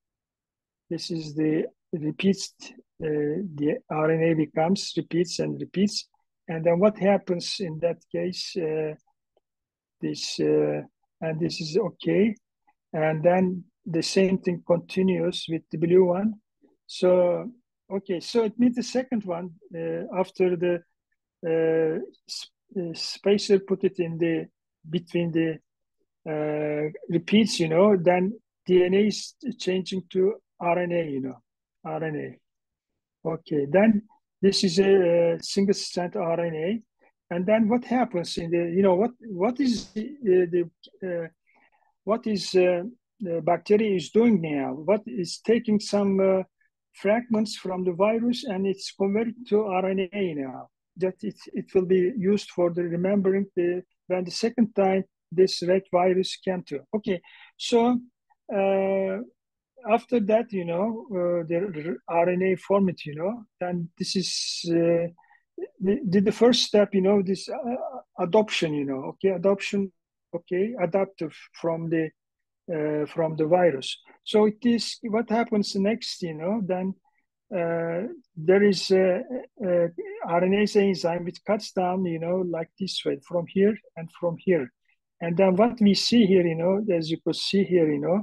This is the repeats, uh, the R N A becomes repeats and repeats. And then what happens in that case, uh, this, uh, and this is okay. And then the same thing continues with the blue one. So, okay, so it means the second one, uh, after the uh, sp spacer put it in the, between the uh, repeats, you know, then D N A is changing to R N A, you know, R N A. Okay, then this is a, a single strand R N A. And then what happens in the, you know, what, what is the, the uh, what is uh, the bacteria is doing now? What is taking some uh, fragments from the virus and it's converted to R N A now. That it, it will be used for the remembering the, when the second time this red virus came to. Okay, so uh, after that, you know, uh, the R N A format, you know, and this is uh, the, the first step, you know, this uh, adoption, you know, okay, adoption, okay, adaptive from the uh, from the virus. So it is what happens next, you know, then uh, there is a, a R N A enzyme which cuts down, you know, like this way, from here and from here. And then what we see here, you know, as you could see here, you know,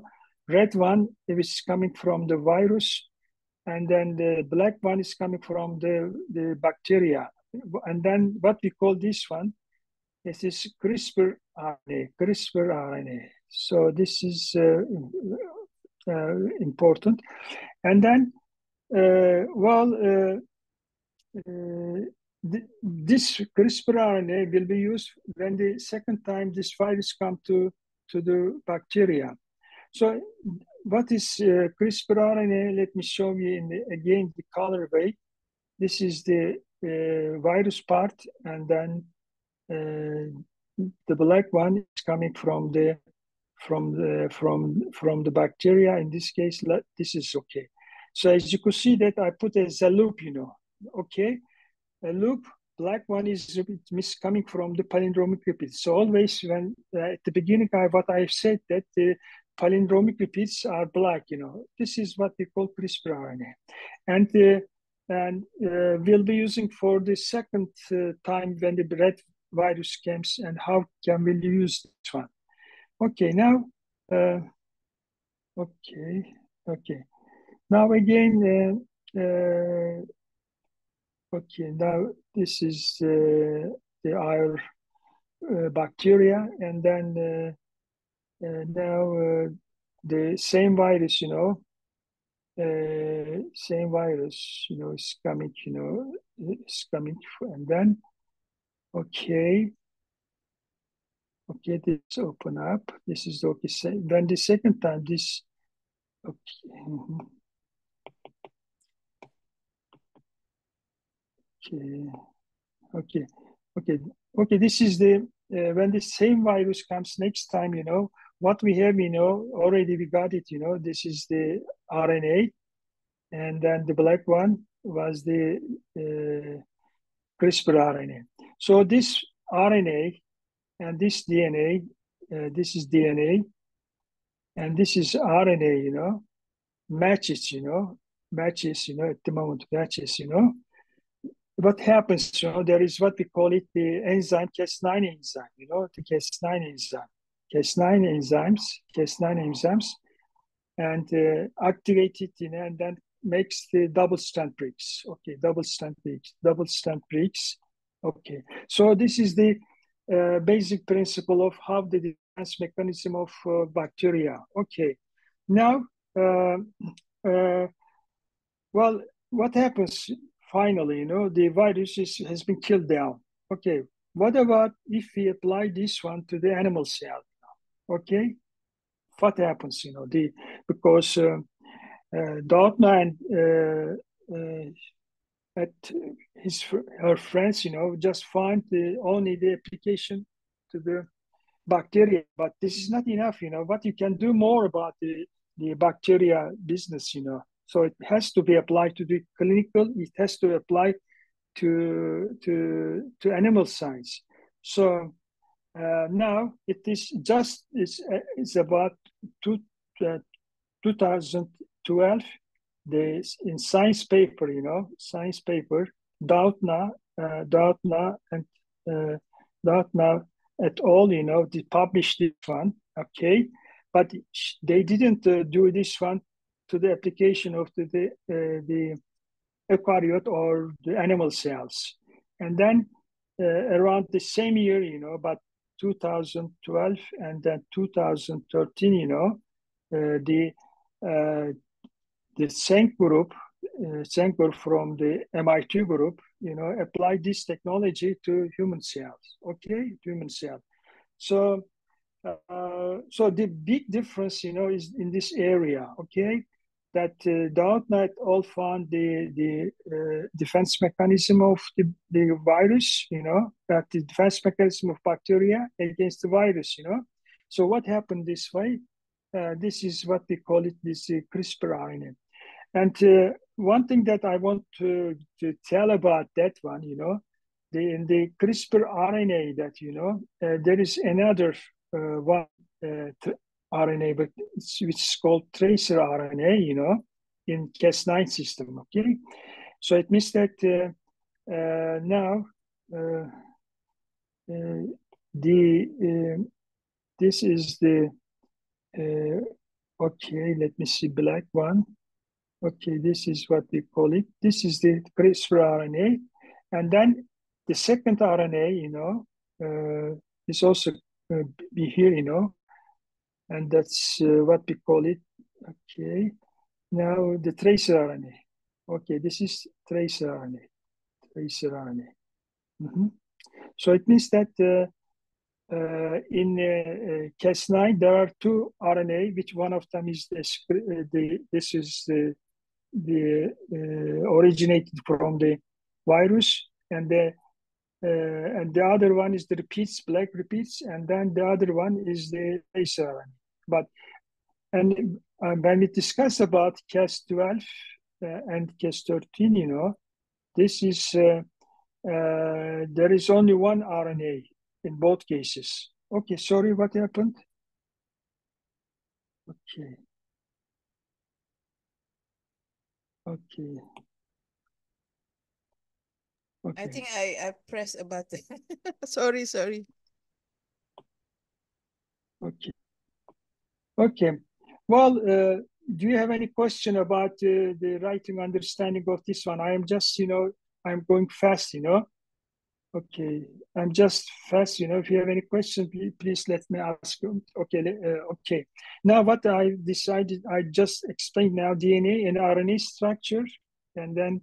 red one is coming from the virus, and then the black one is coming from the, the bacteria. And then what we call this one, this is CRISPR R N A, CRISPR R N A. So this is uh, uh, important. And then, uh, well, uh, uh, th this CRISPR R N A will be used when the second time this virus come to, to the bacteria. So what is uh, CRISPR R N A? Let me show you in the, again the color way. This is the uh, virus part, and then uh, the black one is coming from the from the from from the bacteria. In this case, this is okay. So as you could see that I put as a loop, you know, okay, a loop. Black one is coming from the palindromic repeats. So always when uh, at the beginning, I what I said that the palindromic repeats are black, you know, this is what we call CRISPR R N A, and uh, and uh, we'll be using for the second uh, time when the red virus comes, and how can we use this one? Okay, now, uh, okay, okay. Now again, uh, uh, okay, now this is uh, the our uh, bacteria, and then uh, uh, now uh, the same virus, you know, uh, same virus, you know, is coming, you know, is coming, and then, okay, okay, this open up. This is okay. Then the second time, this, okay, okay, okay, okay, okay. This is the uh, when the same virus comes next time. You know what we have. You know already we got it. You know this is the R N A, and then the black one was the uh, CRISPR R N A. So this R N A and this D N A, uh, this is D N A, and this is R N A. You know matches. You know matches. You know at the moment matches. You know. What happens, you know, there is what we call it the enzyme Cas nine enzyme, you know, the Cas nine enzyme, Cas nine enzymes, Cas nine enzymes, and uh, activate it, you know, and then makes the double strand breaks. Okay, double strand breaks, double strand breaks. Okay, so this is the uh, basic principle of how the defense mechanism of uh, bacteria. Okay, now, uh, uh, well, what happens finally? You know, the virus is, has been killed down. Okay, what about if we apply this one to the animal cell? Okay, what happens? You know, the because uh, uh, Dortmund and uh, uh, at his her friends, you know, just find the only the application to the bacteria, but this is not enough. You know, what you can do more about the the bacteria business. You know, so it has to be applied to the clinical. It has to apply to to to animal science. So uh, now it is just it's it's about two, uh, two thousand twelve. The in science paper, you know, science paper, Doudna, uh, Doudna and uh, Doudna et al. You know, they published this one, okay, but they didn't uh, do this one to the application of the the, uh, the eukaryote or the animal cells. And then uh, around the same year, you know, about two thousand twelve and then two thousand thirteen, you know, uh, the uh, the Schenk group, uh, Schenk group from the M I T group, you know, applied this technology to human cells. Okay, human cell. So, uh, so the big difference, you know, is in this area. Okay, that uh, Doudna all found the the uh, defense mechanism of the, the virus, you know, that the defense mechanism of bacteria against the virus, you know. So what happened this way? Uh, this is what we call it, this uh, CRISPR R N A. And uh, one thing that I want to, to tell about that one, you know, the, in the CRISPR R N A that, you know, uh, there is another uh, one uh, R N A, but it's, which is called tracer R N A, you know, in Cas nine system, okay? So it means that uh, uh, now uh, uh, the uh, this is the uh, Okay, let me see, black one. Okay, this is what we call it. This is the CRISPR R N A. And then the second R N A, you know, uh, is also uh, be here, you know, and that's uh, what we call it. Okay, now the tracer R N A. Okay, this is tracer R N A, tracer R N A. Mm-hmm. So it means that uh, uh, in uh, Cas nine, there are two R N A, which one of them is the, uh, the this is the the uh, originated from the virus, and the uh, and the other one is the repeats, black repeats, and then the other one is the tracer R N A. But and uh, when we discuss about Cas twelve uh, and Cas thirteen, you know, this is uh, uh, there is only one R N A in both cases. Okay, sorry, what happened? Okay. Okay. Okay. I think I, I pressed a button. Sorry, sorry. Okay. Okay. Well, uh, do you have any question about uh, the writing understanding of this one? I am just, you know, I'm going fast, you know. Okay, I'm just fast, you know. If you have any question, please, please let me ask you. Okay, uh, okay. Now, what I decided, I just explained now D N A and R N A structure, and then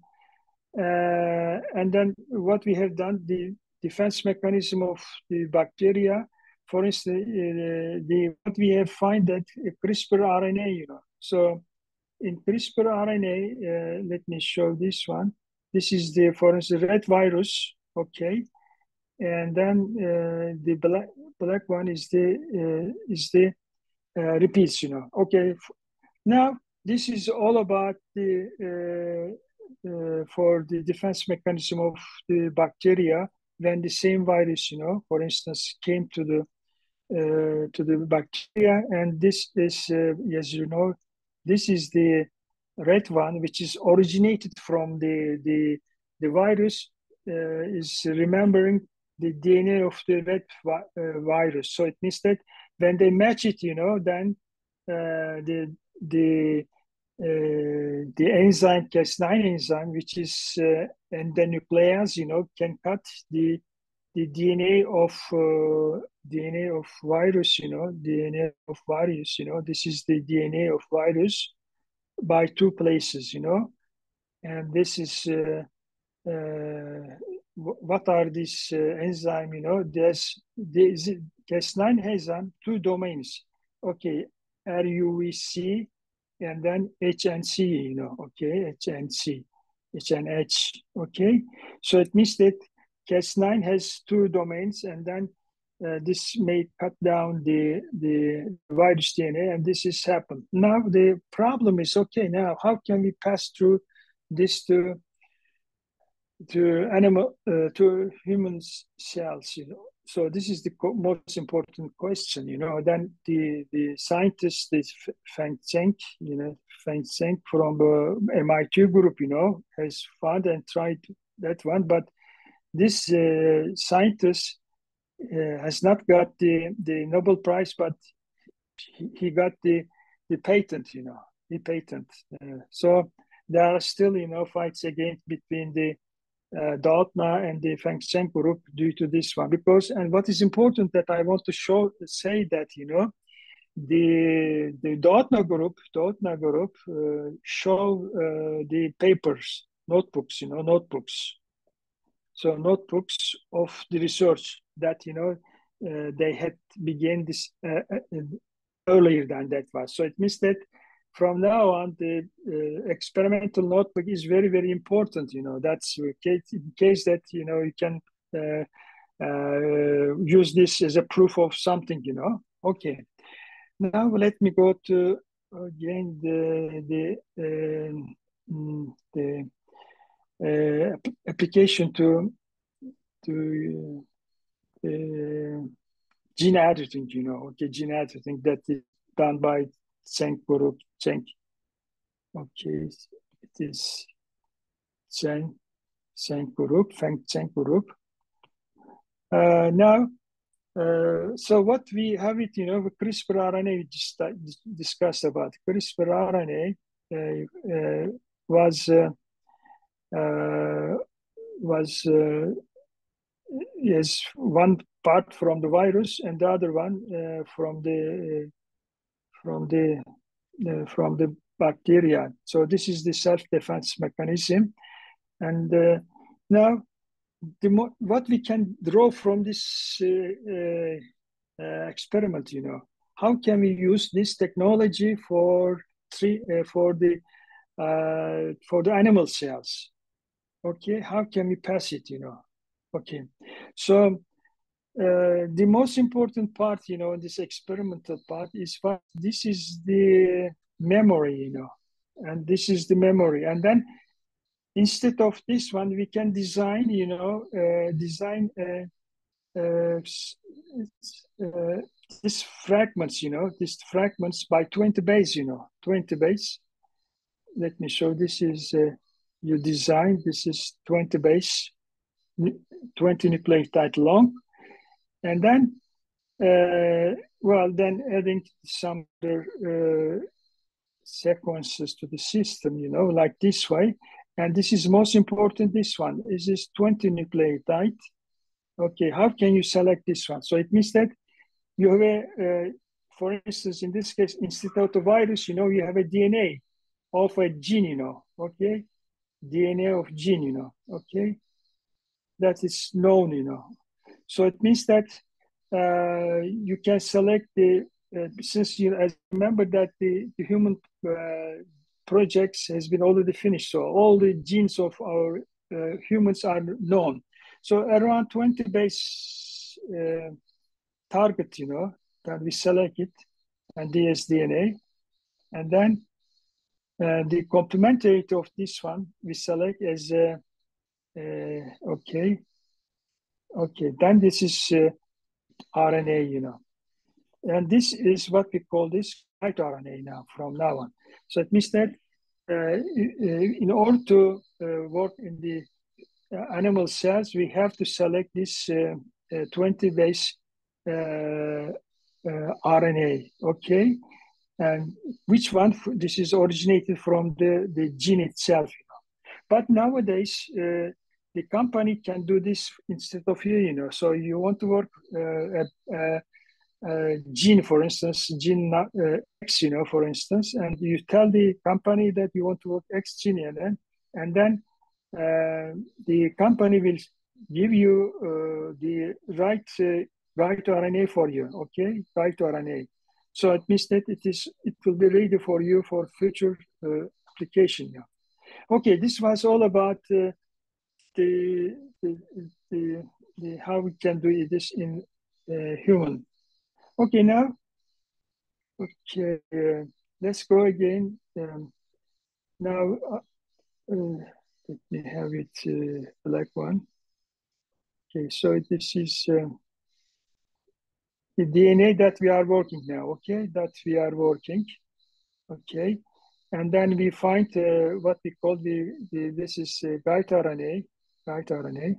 uh, and then what we have done, the defense mechanism of the bacteria. For instance, uh, the what we have find that CRISPR R N A, you know. So in CRISPR R N A, uh, let me show this one. This is the, for instance, red virus, okay, and then uh, the black black one is the uh, is the uh, repeats, you know. Okay, now this is all about the uh, uh, for the defense mechanism of the bacteria when the same virus, you know, for instance, came to the uh, to the bacteria, and this is, uh, as you know, this is the red one, which is originated from the the the virus, uh, is remembering the D N A of the red vi- uh, virus. So it means that when they match it, you know, then uh, the the uh, the enzyme Cas nine enzyme, which is uh, endonuclease, you know, can cut the the D N A of uh, D N A of virus, you know, D N A of virus, you know, this is the D N A of virus by two places, you know, and this is uh, uh, what are these uh, enzyme, you know, there's this Cas nine enzyme, two domains, okay, R U V C and then H N C, you know, okay, H N C, H N H, okay, so it means that Cas nine has two domains, and then uh, this may cut down the, the virus D N A, and this has happened. Now the problem is, okay, now how can we pass through this to to animal uh, to human cells, you know? So this is the co- most important question, you know. Then the the scientist, this Feng Zheng, you know, Feng Zheng from uh, M I T group, you know, has found and tried that one, but this uh, scientist uh, has not got the the Nobel Prize, but he, he got the the patent, you know, the patent. Uh, so there are still, you know, fights again between the uh, Dautner and the Feng Zheng group due to this one. Because, and what is important that I want to show, say that, you know, the the Dautner group, Dautner group uh, show uh, the papers, notebooks, you know, notebooks. So notebooks of the research that, you know, uh, they had began this uh, uh, earlier than that was. So it means that from now on, the uh, experimental notebook is very, very important. You know, that's in case that, you know, you can uh, uh, use this as a proof of something, you know. Okay. Now let me go to again the the um, the uh, application to to uh, gene editing. You know, okay, gene editing that is done by Zheng group. Zheng. Okay, it is Zheng Zheng group, Feng Zheng group. Uh, now Uh, so what we have it, you know, with CRISPR R N A, we just discussed about CRISPR R N A uh, uh, was uh, uh, was uh, is one part from the virus and the other one uh, from the uh, from the uh, from the bacteria. So this is the self-defense mechanism, and uh, now the mo- what we can draw from this uh, uh, uh, experiment, you know, how can we use this technology for three uh, for the uh, for the animal cells? Okay, how can we pass it, you know? Okay, so uh, the most important part, you know, this experimental part is what this is the memory, you know, and this is the memory, and then instead of this one, we can design, you know, uh, design uh, uh, uh, these fragments, you know, these fragments by twenty base, you know, twenty base. Let me show. This is uh, you design. This is twenty base, twenty nucleotide long, and then, uh, well, then adding some other uh, sequences to the system, you know, like this way. And this is most important. This one is this twenty nucleotide. Okay, how can you select this one? So it means that you have a, uh, for instance, in this case, instead of the virus, you know, you have a D N A of a gene, you know, okay? D N A of gene, you know, okay? That is known, you know. So it means that uh, you can select the, uh, since you as remember that the, the human uh, projects has been already finished. So all the genes of our uh, humans are known. So around twenty base uh, target, you know, that we select it and dsDNA. And then uh, the complementary of this one, we select as, uh, uh, okay, okay, then this is uh, R N A, you know. And this is what we call this guide R N A now, from now on. So it means that uh, in order to uh, work in the uh, animal cells, we have to select this uh, uh, twenty base uh, uh, R N A, okay? And which one? This is originated from the, the gene itself. You know. But nowadays, uh, the company can do this instead of you, you know. So you want to work uh, a, a gene, for instance, gene uh, X, you know, for instance, and you tell the company that you want to work X gene, and then, and then uh, the company will give you uh, the right uh, right R N A for you, okay, right R N A. So it means that it is it will be ready for you for future uh, application. Yeah. Okay, this was all about uh, the, the, the, the how we can do this in uh, human. Okay, now, okay, uh, let's go again. Um, now, uh, uh, let me have it uh, black one. Okay, so this is uh, the D N A that we are working now, okay, that we are working, okay. And then we find uh, what we call the, the this is uh, guide R N A, guide R N A.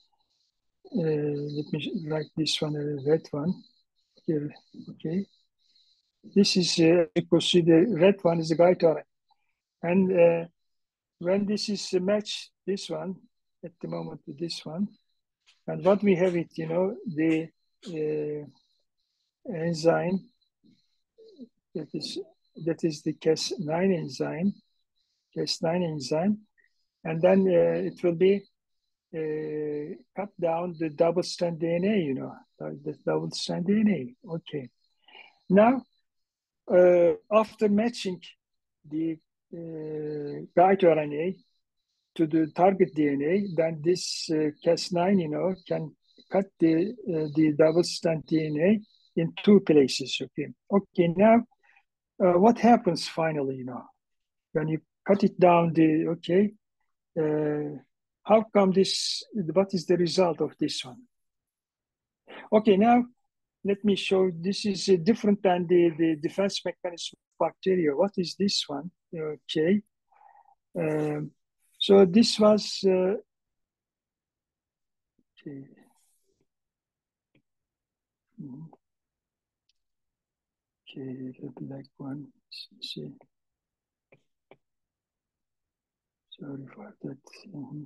Uh, let me write this one, a red one here, okay. This is, uh, you can see the red one is the guide R N A. And uh, when this is a match, this one, at the moment with this one, and what we have it, you know, the uh, enzyme, that is, that is the Cas nine enzyme, Cas nine enzyme, and then uh, it will be uh, cut down the double strand D N A, you know, the double strand D N A, okay. Now, uh, after matching the uh, guide R N A to the target D N A, then this uh, Cas nine, you know, can cut the uh, the double strand D N A in two places. Okay. Okay. Now, uh, what happens finally? You know, when you cut it down, the okay. Uh, how come this? What is the result of this one? Okay. Now, let me show. This is uh, different than the the defense mechanism of bacteria. What is this one? Okay. Um, so this was. Uh, okay. Mhm. Okay, the black one. Let's see. Sorry for that. Mhm.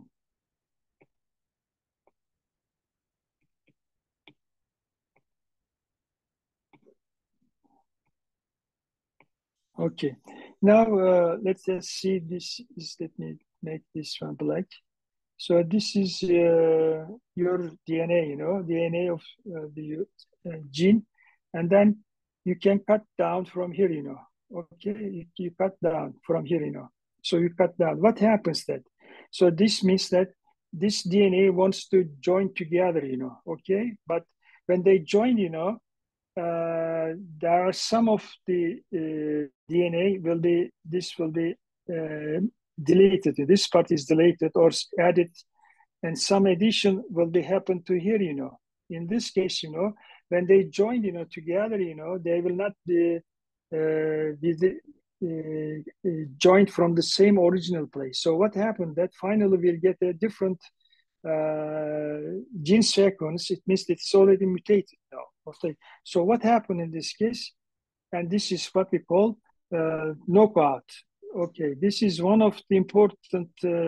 Okay, now uh, let's just see this. Is, let me make this one black. So this is uh, your D N A, you know, D N A of uh, the uh, gene, and then you can cut down from here, you know. Okay, you, you cut down from here, you know. So you cut down. What happens then? So this means that this D N A wants to join together, you know. Okay, but when they join, you know, uh, there are some of the uh, D N A will be this will be uh, deleted. This part is deleted or added, and some addition will be happen to here. You know, in this case, you know, when they join, you know, together, you know, they will not be, uh, be the, uh, uh, joined from the same original place. So what happened? That finally we'll get a different uh, gene sequence. It means that it's already mutated now. Okay. So what happened in this case? And this is what we call uh, knockout. Okay, this is one of the important uh,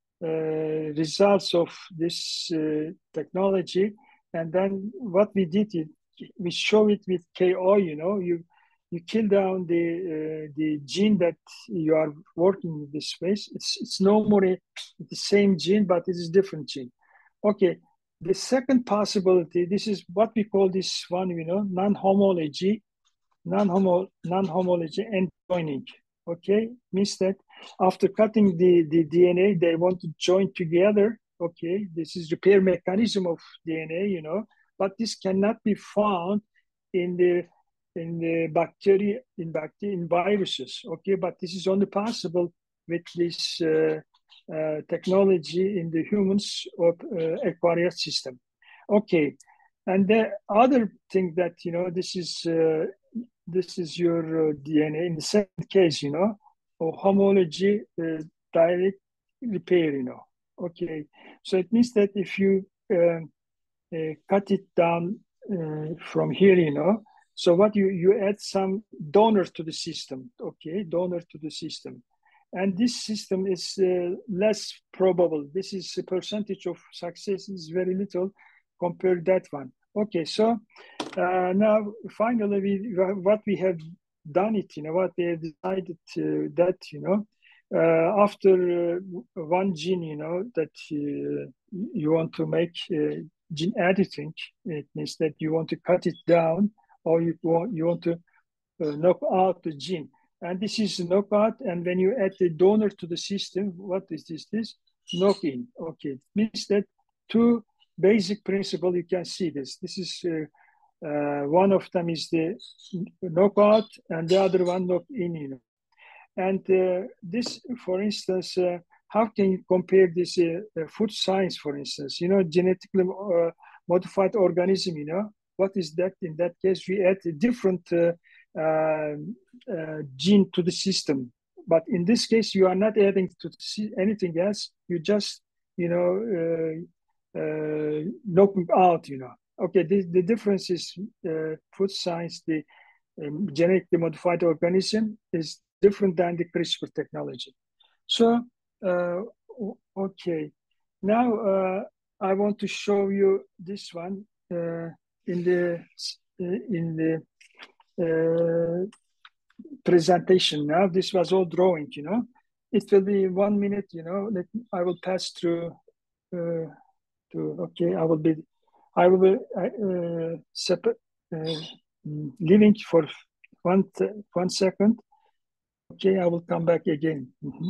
uh, results of this uh, technology. And then what we did, it, we show it with K O. You know, you you kill down the uh, the gene that you are working in this space. It's it's no more a, the same gene, but it is different gene. Okay. The second possibility, this is what we call this one, you know, non-homology non-homo non-homology and joining. Okay, means that after cutting the, the D N A, they want to join together. Okay, this is repair mechanism of D N A, you know, but this cannot be found in the in the bacteria in bacteria in viruses. Okay, but this is only possible with this uh, uh, technology in the humans or uh, acquired system. Okay, and the other thing that you know this is uh, this is your uh, D N A. In the second case, you know, or homology uh, direct repair, you know. Okay, so it means that if you uh, uh, cut it down uh, from here, you know, so what you you add some donors to the system, okay, donor to the system, and this system is uh, less probable. This is a percentage of success is very little compared to that one. Okay, so uh, now, finally, we, what we have done it, you know, what we have decided uh, that, you know, uh, after uh, one gene, you know, that uh, you want to make uh, gene editing, it means that you want to cut it down or you want, you want to uh, knock out the gene. And this is knockout. And when you add the donor to the system, what is this? This knock in. Okay, it means that two basic principle you can see this. This is uh, uh, one of them is the knockout, and the other one knock in. You know. And uh, this, for instance, uh, how can you compare this uh, uh, food science, for instance? You know, genetically uh, modified organism. You know, what is that? In that case, we add a different uh, uh, uh, gene to the system. But in this case, you are not adding to anything else. You just, you know, uh, uh, knocking out. You know. Okay, the, the difference is uh, food science, the um, genetically modified organism is different than the CRISPR technology. So, uh, okay, now uh, I want to show you this one uh, in the in the uh, presentation. Now, this was all drawing, you know. It will be one minute, you know. Let I will pass through. Uh, to okay, I will be, I will be uh, separate, uh, leaving for one one second. Okay, I will come back again. Mm-hmm.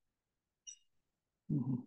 Mm-hmm.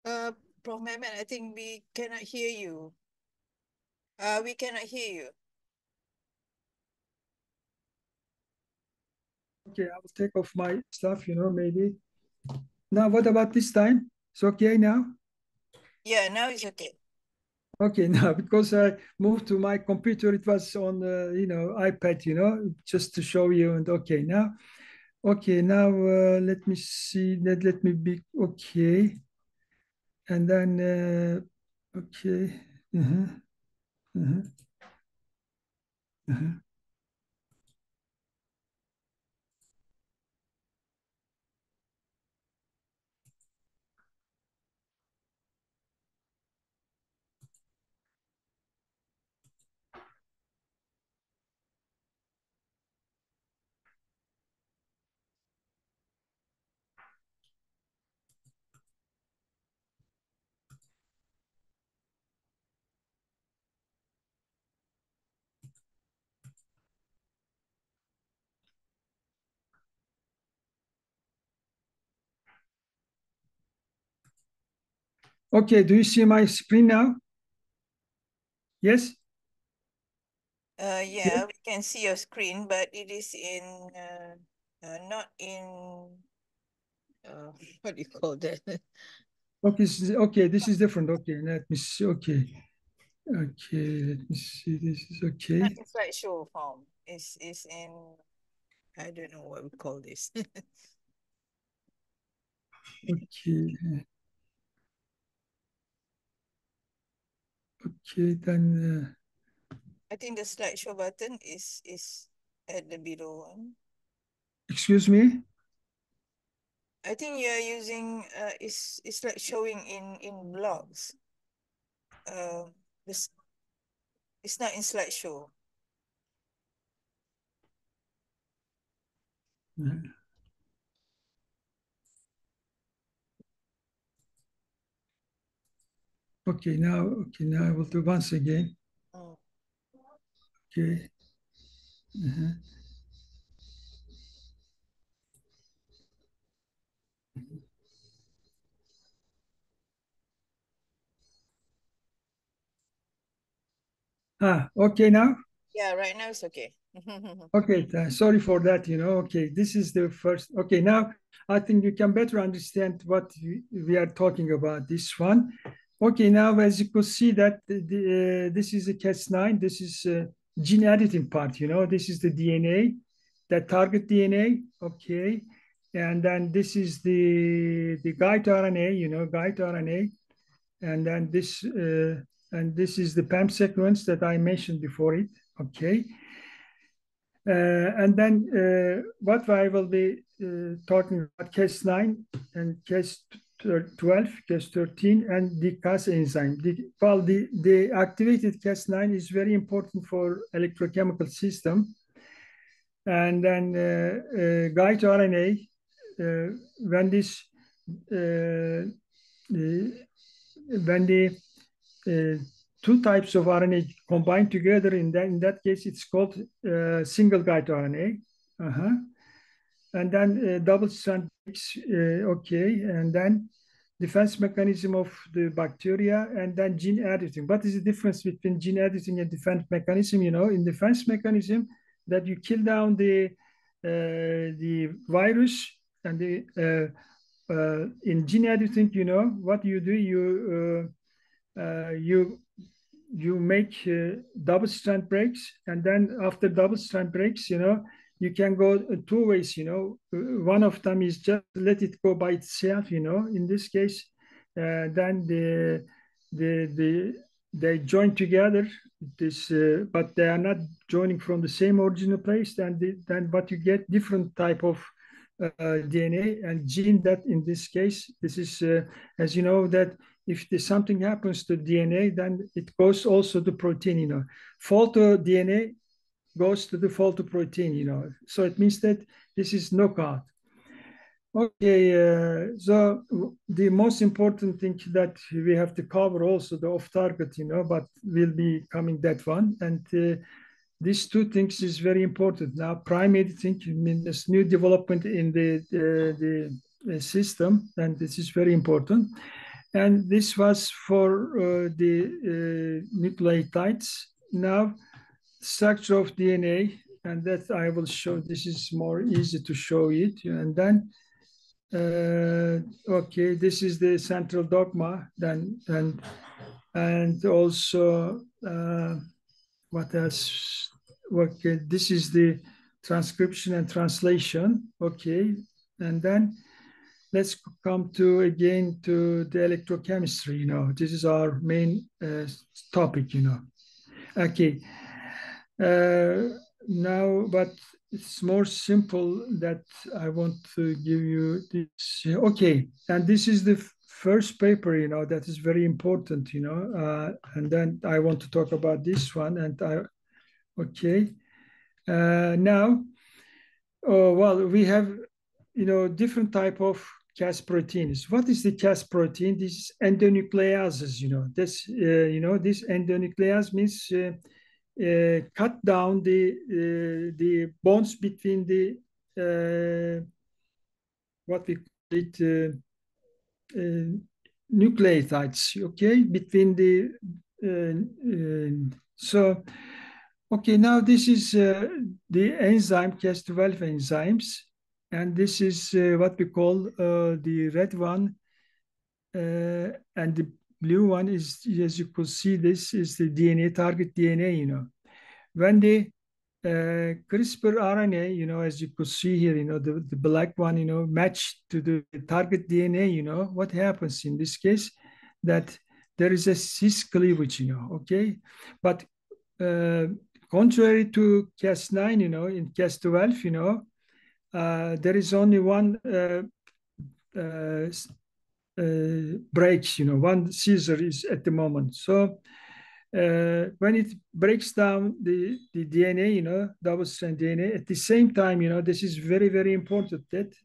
Uh, Prof Mehmet, I think we cannot hear you. Uh, we cannot hear you. Okay, I will take off my stuff, you know, maybe. Now, what about this time? It's okay now? Yeah, now it's okay. Okay, now, because I moved to my computer, it was on, uh, you know, iPad, you know, just to show you. And okay, now, okay, now uh, let me see, let, let me be, okay. And then, uh, okay. Uh-huh, uh-huh, uh-huh. Okay, do you see my screen now? Yes? Uh, yeah, we can see your screen, but it is in uh, uh not in uh what do you call that? Okay, this is, okay, this is different. Okay, let me see. Okay, okay, let me see. This is Not okay. in slideshow form. It's is in I don't know what we call this. Okay, okay, then. Uh, I think the slideshow button is is at the below one. excuse me? I think you are using uh is it's like showing in in blogs. Uh, this it's not in slideshow. Uh, okay, now, okay, now I will do once again. Oh. Okay. Uh-huh. Ah, okay now? Yeah, right now it's okay. Okay, uh, sorry for that, you know. Okay, this is the first. Okay, now I think you can better understand what we, we are talking about, this one. Okay, now as you could see that the, the, uh, this is a Cas nine, this is uh, gene editing part, you know, this is the D N A, the target D N A, okay. And then this is the, the guide R N A, you know, guide R N A. And then this, uh, and this is the P A M sequence that I mentioned before it, okay. Uh, and then uh, what I will be uh, talking about Cas nine and Cas twelve, Cas thirteen, and the Cas enzyme. The, well, the, the activated Cas nine is very important for electrochemical system. And then uh, uh, guide R N A, uh, when this, uh, the, when the uh, two types of R N A combined together, in that, in that case, it's called uh, single guide R N A. Uh-huh. And then uh, double strand breaks, uh, okay. And then defense mechanism of the bacteria, and then gene editing. What is the difference between gene editing and defense mechanism? You know, in defense mechanism, that you kill down the uh, the virus, and the uh, uh, in gene editing, you know, what you do, you uh, uh, you you make uh, double strand breaks, and then after double strand breaks, you know, you can go two ways, you know. One of them is just let it go by itself, you know. In this case, uh, then the the the they join together, this uh, but they are not joining from the same original place. Then the, then but you get different type of uh, D N A and gene. That in this case, this is uh, as you know, that if there's something happens to D N A, then it goes also to protein, you know. Fault to D N A goes to the fault to protein, you know. So it means that this is knockout. Okay, uh, so the most important thing that we have to cover also the off target, you know, but we'll be coming that one. And uh, these two things is very important. Now, prime editing means new development in the, uh, the system, and this is very important. And this was for uh, the uh, nucleotides. Now, structure of D N A, and that I will show. This is more easy to show it. And then, uh, okay, this is the central dogma. Then, and and also, uh, what else? Okay, this is the transcription and translation. Okay, and then let's come to again to the electrochemistry. You know, this is our main uh, topic. You know, okay. Uh, now, but it's more simple that I want to give you this. Okay, and this is the first paper. You know, that is very important. You know, uh, and then I want to talk about this one. And I, okay, uh, now, oh, well, we have, you know, different type of Cas proteins. What is the Cas protein? This is endonucleases, you know. This, uh, you know, this endonuclease means uh, uh, cut down the uh, the bonds between the uh, what we call it uh, uh, nucleotides. Okay, between the uh, uh, so. Okay, now this is uh, the enzyme Cas twelve enzymes, and this is uh, what we call uh, the red one, uh, and the blue one is, as you could see, this is the D N A, target D N A, you know. When the uh, CRISPR R N A, you know, as you could see here, you know, the, the black one, you know, match to the target D N A, you know, what happens in this case? That there is a cis cleavage, you know, okay? But uh, contrary to Cas nine, you know, in Cas twelve, you know, uh, there is only one uh, uh, uh, breaks, you know, one seizure is at the moment. So uh, when it breaks down the, the D N A, you know, double strand D N A, at the same time, you know, this is very, very important that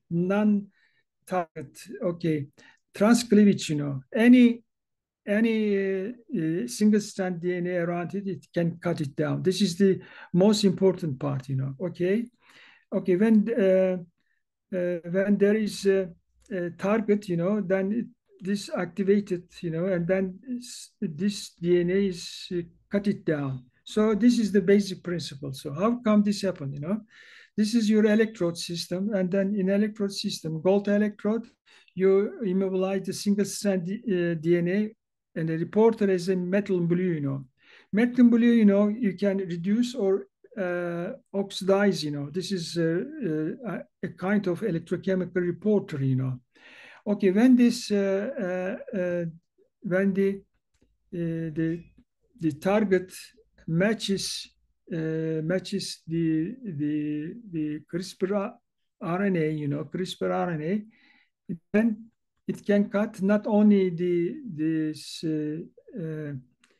non-target, okay, transcleavage, you know, any any uh, uh, single strand D N A around it, it can cut it down. This is the most important part, you know, okay? Okay, when uh, uh, when there is a, a target, you know, then it, this activated, you know, and then this D N A is uh, cut it down. So this is the basic principle. So how come this happen, you know? This is your electrode system, and then in electrode system, gold electrode, you immobilize the single strand uh, D N A, and the reporter is a metal blue, you know. Metal blue, you know, you can reduce or uh, oxidize, you know. This is uh, uh, a kind of electrochemical reporter, you know. Okay, when this, uh, uh, uh, when the, uh, the, the target matches, uh, matches the, the, the CRISPR R N A, you know, CRISPR R N A, then it can cut not only the, this uh, uh,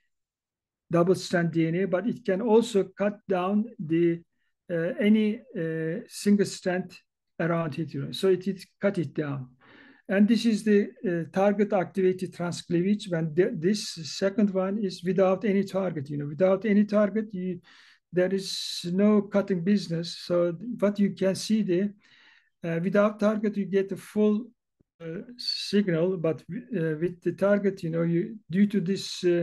double strand D N A, but it can also cut down the uh, any uh, single strand around it. So it, it cut it down. And this is the uh, target activated transcleavage. When the, this second one is without any target, you know, without any target, you, there is no cutting business. So what you can see there, uh, without target, you get a full uh, signal, but uh, with the target, you know, you due to this uh,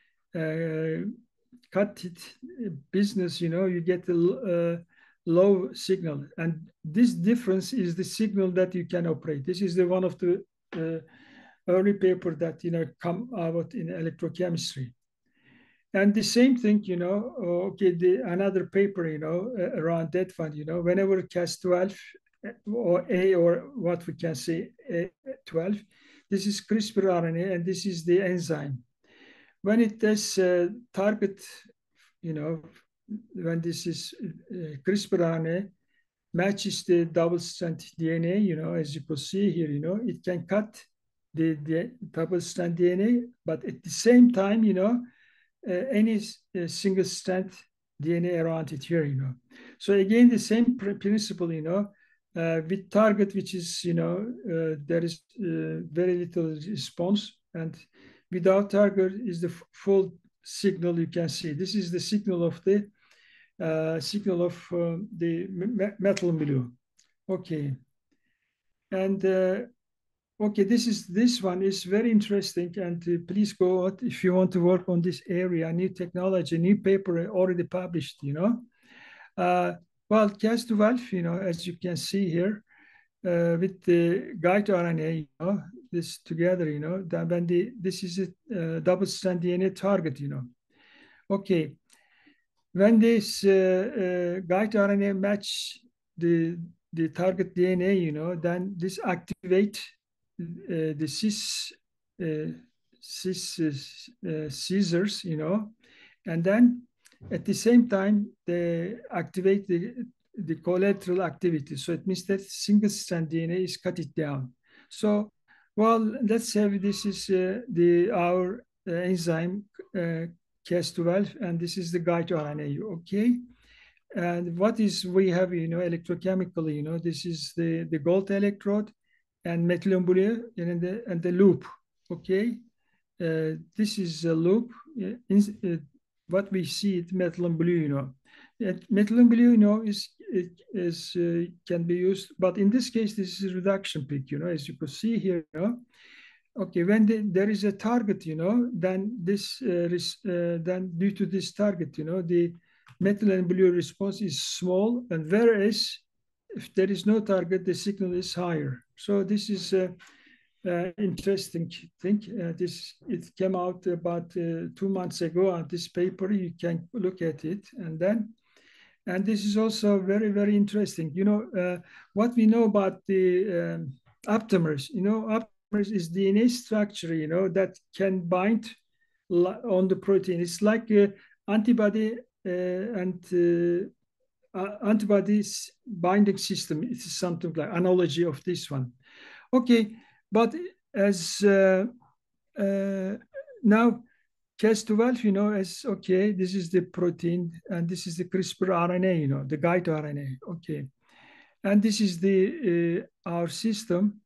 uh, cut it business, you know, you get a uh, low signal. And this difference is the signal that you can operate. This is the one of the uh, early paper that, you know, come out in electrochemistry. And the same thing, you know, okay, the another paper, you know, uh, around that one, you know, whenever Cas twelve or A or what we can say A twelve, this is CRISPR R N A and this is the enzyme. When it does uh, target, you know, when this is uh, CRISPR R N A matches the double strand D N A, you know, as you can see here, you know, it can cut the, the double strand D N A, but at the same time, you know, uh, any uh, single strand D N A around it here, you know. So again, the same principle, you know, uh, with target, which is, you know, uh, there is uh, very little response, and without target is the full signal you can see. This is the signal of the uh, signal of uh, the metal milieu. Okay, and uh, Okay, this is this one is very interesting, and uh, please go out if you want to work on this area, new technology, new paper already published, you know. Uh, well, Cas twelve, you know, as you can see here, uh, with the guide R N A, you know, this together, you know, that when the this is a uh, double-strand D N A target, you know. Okay, when this uh, uh, guide R N A match the the target D N A, you know, then this activate uh, the cis uh, cis uh, scissors, you know, and then at the same time they activate the the collateral activity. So it means that single strand D N A is cut it down. So, well, let's say this is uh, the our uh, enzyme uh, Cas twelve, and this is the guide R N A. Okay. And what is we have, you know, electrochemically, you know, this is the, the gold electrode and methylene blue and the, and the loop. Okay. Uh, this is a loop. Uh, in, uh, what we see it methylene blue, you know. Uh, methylene blue, you know, is it is uh, can be used, but in this case, this is a reduction peak, you know, as you could see here, you know. Okay, when the, there is a target, you know, then this uh, uh, then due to this target, you know, the methylene blue response is small, and whereas if there is no target, the signal is higher. So this is a, a interesting thing. Uh, this it came out about uh, two months ago on this paper. You can look at it, and then and this is also very very interesting. You know uh, what we know about the um, aptamers. You know, aptamers is D N A structure. You know that can bind on the protein. It's like a antibody uh, and uh, uh, antibodies binding system. It's something like analogy of this one. Okay, but as uh, uh, now Cas twelve, you know, as okay, this is the protein and this is the CRISPR R N A, you know, the guide R N A. Okay, and this is the uh, our system.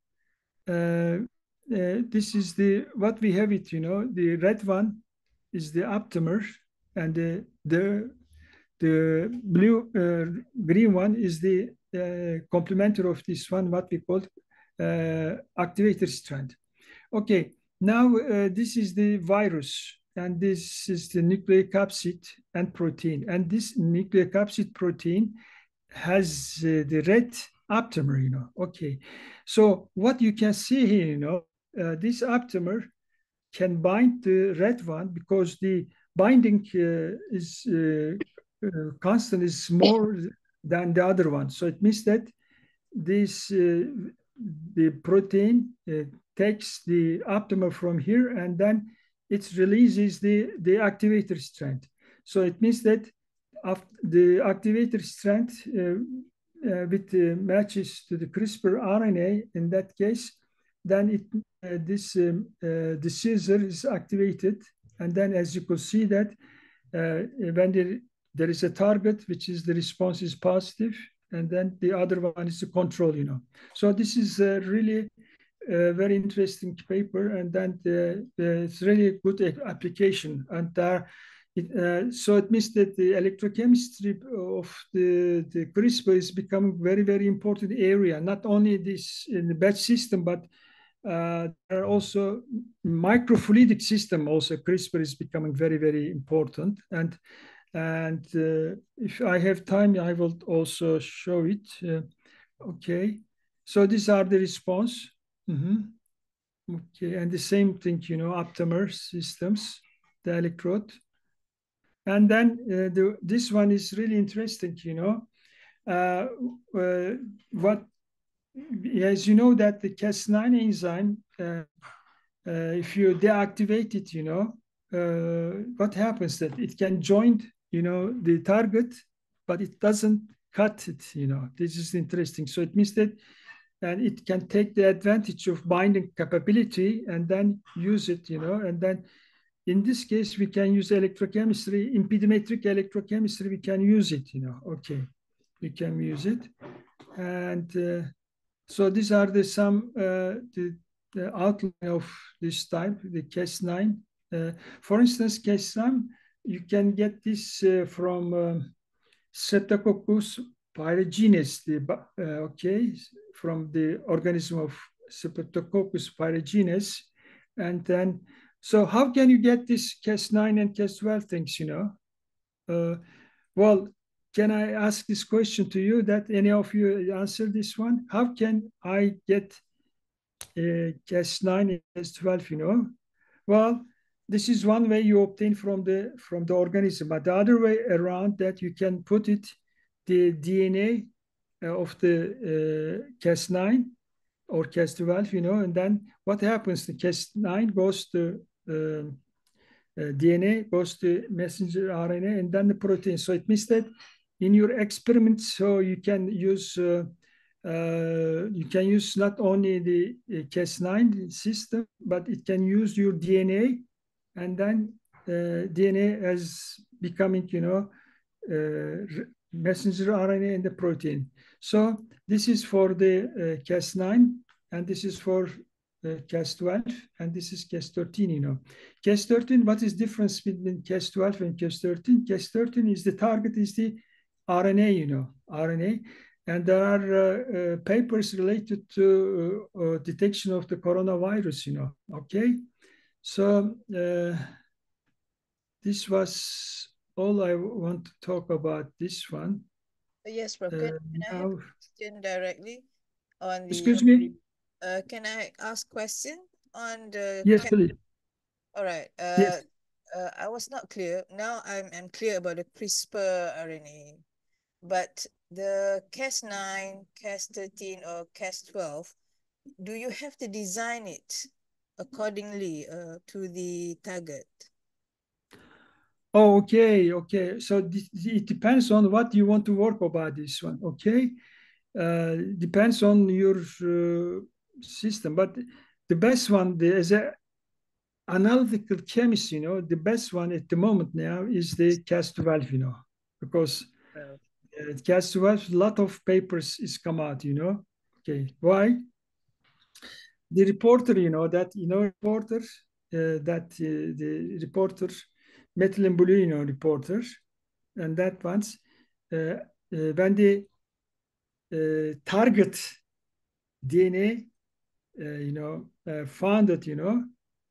Uh, uh, this is the what we have it, you know. The red one is the aptamer, and the the the blue uh, green one is the uh, complementary of this one, what we call uh, activator strand. Okay, now uh, this is the virus, and this is the nucleocapsid and protein. And this nucleocapsid protein has uh, the red aptamer, you know. Okay, so what you can see here, you know, uh, this aptamer can bind the red one because the binding uh, is uh, uh, constant is more than the other one. So it means that this uh, the protein uh, takes the aptamer from here and then it releases the, the activator strand. So it means that the activator strand uh, uh, with uh, matches to the CRISPR R N A in that case, then it uh, this um, uh, the scissor is activated, and then as you could see that uh, when there, there is a target, which is the response is positive, and then the other one is the control, you know. So this is a really a very interesting paper, and then the, the, it's really good application. And there, it, uh, so it means that the electrochemistry of the, the CRISPR is becoming very, very important area, not only this in the batch system, but uh, there are also microfluidic system. Also, CRISPR is becoming very, very important. And and uh, if I have time, I will also show it. Uh, okay, so these are the response. Mm-hmm. Okay, and the same thing, you know, aptamer systems, the electrode. And then uh, the, this one is really interesting, you know. Uh, uh, what, as you know, that the Cas nine enzyme, uh, uh, if you deactivate it, you know, uh, what happens that it can join, you know, the target, but it doesn't cut it, you know. This is interesting. So it means that and it can take the advantage of binding capability and then use it, you know, and then in this case, we can use electrochemistry, impedimetric electrochemistry, we can use it, you know, okay, we can use it. And uh, so these are the some, uh, the, the outline of this type, the Cas nine. Uh, for instance, Cas nine, you can get this uh, from um, Streptococcus pyogenes, the, uh, okay, from the organism of Streptococcus pyogenes. And then, so how can you get this Cas nine and Cas twelve things, you know? Uh, well, can I ask this question to you, that any of you answer this one? How can I get uh, Cas nine and Cas twelve, you know? Well, this is one way you obtain from the from the organism, but the other way around, that you can put it, the D N A of the uh, Cas nine or Cas twelve, you know, and then what happens? The Cas nine goes to uh, uh, D N A, goes to messenger R N A, and then the protein. So it means that in your experiments, so you can use uh, uh, you can use not only the uh, Cas nine system, but it can use your D N A, and then uh, D N A as becoming, you know, uh, messenger R N A and the protein. So this is for the uh, Cas nine, and this is for uh, Cas twelve, and this is Cas thirteen, you know. Cas thirteen, what is difference between Cas twelve and Cas thirteen? Cas thirteen is the target, is the R N A, you know, R N A. And there are uh, uh, papers related to uh, uh, detection of the coronavirus, you know, okay? So uh, this was all I want to talk about this one. Yes, Prof. Can, Uh, can I have now, a question directly on the? excuse me? Uh, can I ask question on the? Yes, Cas- please. All right. Yes. Uh, uh, I was not clear. Now I'm I'm clear about the CRISPR R N A, but the Cas nine, Cas thirteen, or Cas twelve, do you have to design it accordingly uh, to the target? Oh, okay, okay. So it depends on what you want to work about this one, okay? Uh, depends on your uh, system, but the best one, the, as a analytical chemist, you know, the best one at the moment now is the Cas twelve, you know, because Well, uh, Cas twelve, a lot of papers is come out, you know. Okay, why? The reporter, you know, that, you know, reporter, uh, that uh, the reporter, methylene blue, you know, reporter, and that one's, uh, uh, when the uh, target D N A, uh, you know, uh, found it, you know,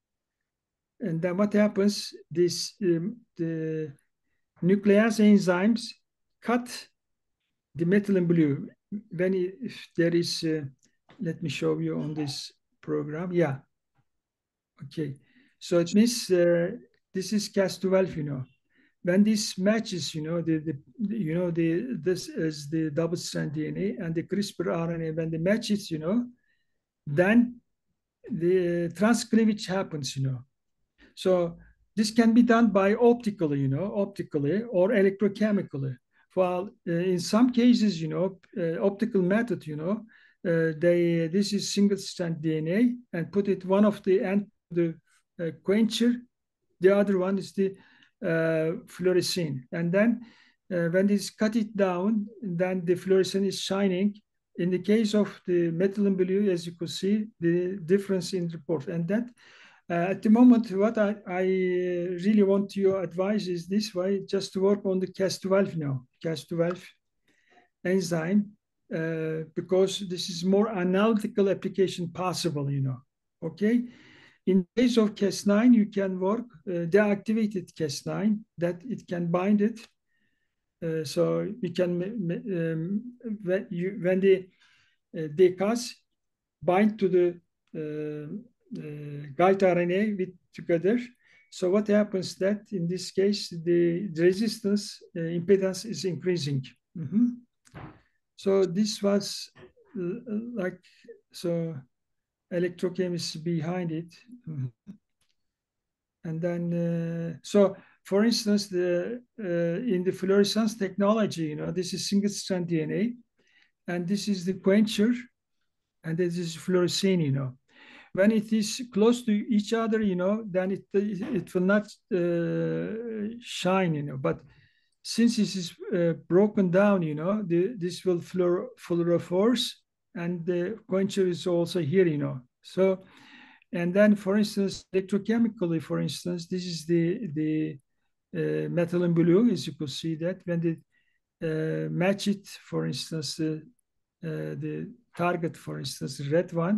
and then what happens? This um, the nuclease enzymes cut the methylene blue. When it, if there is, uh, let me show you on this program. Yeah. Okay. So it means uh, this is Cas twelve, you know. When this matches, you know, the, the, the you know the this is the double strand D N A and the CRISPR R N A. When they matches, you know, then the transcleavage happens, you know. So this can be done by optically, you know, optically or electrochemically. While uh, in some cases, you know, uh, optical method, you know, uh, they this is single strand D N A and put it one of the end the uh, quencher, the other one is the uh, fluorescein, and then uh, when this cut it down, then the fluorescent is shining. In the case of the methylene blue, as you could see, the difference in report, and that uh, at the moment, what I, I really want your advice is this way, just to work on the Cas twelve now, Cas twelve enzyme, uh, because this is more analytical application possible, you know, okay? In case of Cas nine, you can work uh, deactivated Cas nine, that it can bind it. Uh, so you can, um, when, you, when the uh, decas bind to the uh, uh, guide R N A with together. So what happens that in this case, the resistance uh, impedance is increasing. Mm-hmm. So this was uh, like, so electrochemistry behind it. Mm-hmm. And then, uh, so for instance, the uh, in the fluorescence technology, you know, this is single strand D N A, and this is the quencher, and this is fluorescein, you know. When it is close to each other, you know, then it it will not uh, shine, you know. But since this is uh, broken down, you know, the, this will fluor fluorophores, and the quencher is also here, you know. So, and then, for instance, electrochemically, for instance, this is the the uh, methylene blue, as you could see that when they uh, match it, for instance, uh, uh, the target, for instance, the red one,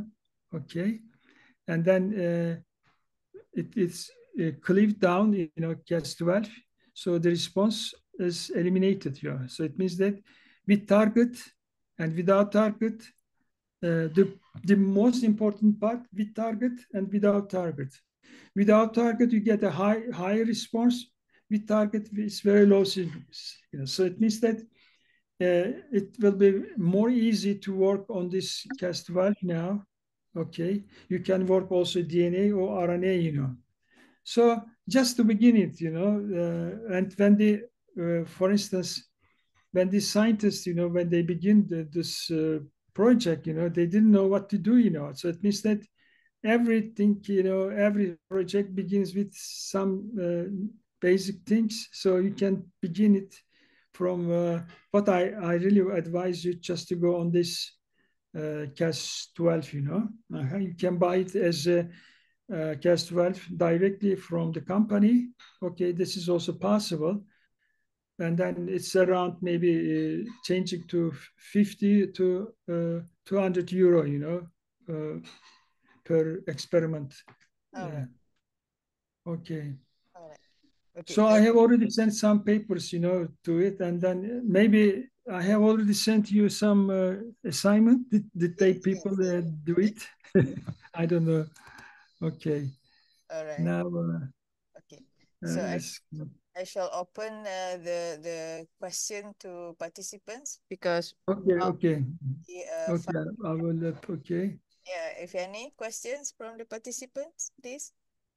okay, and then uh, it is uh, cleaved down, you know, Cas twelve. So the response is eliminated here. So it means that with target and without target, uh, the, the most important part with target and without target. Without target, you get a high higher response. With target, it's very low. You know, so it means that uh, it will be more easy to work on this Cas twelve now. Okay, you can work also D N A or R N A, you know. So just to begin it, you know, uh, and when the, uh, for instance, when the scientists, you know, when they begin the, this uh, project, you know, they didn't know what to do, you know. So it means that everything, you know, every project begins with some uh, basic things. So you can begin it from uh, what I, I really advise you just to go on this uh, Cas twelve, you know. Uh-huh. You can buy it as a uh, Cas twelve directly from the company. Okay, this is also possible. And then it's around maybe uh, changing to fifty to uh, two hundred euro, you know, uh, per experiment. All Uh, right. okay. All right. Okay. So I Uh, have already sent some papers, you know, to it, and then maybe I have already sent you some uh, assignment. Did, did they yes, people yes, yes. uh, do it? I don't know. Okay. All right. Now, uh, Okay. So uh, I it's, I shall open uh, the the question to participants because okay, now okay, the uh, okay. fi- I will. Uh, okay. yeah. If any questions from the participants, please.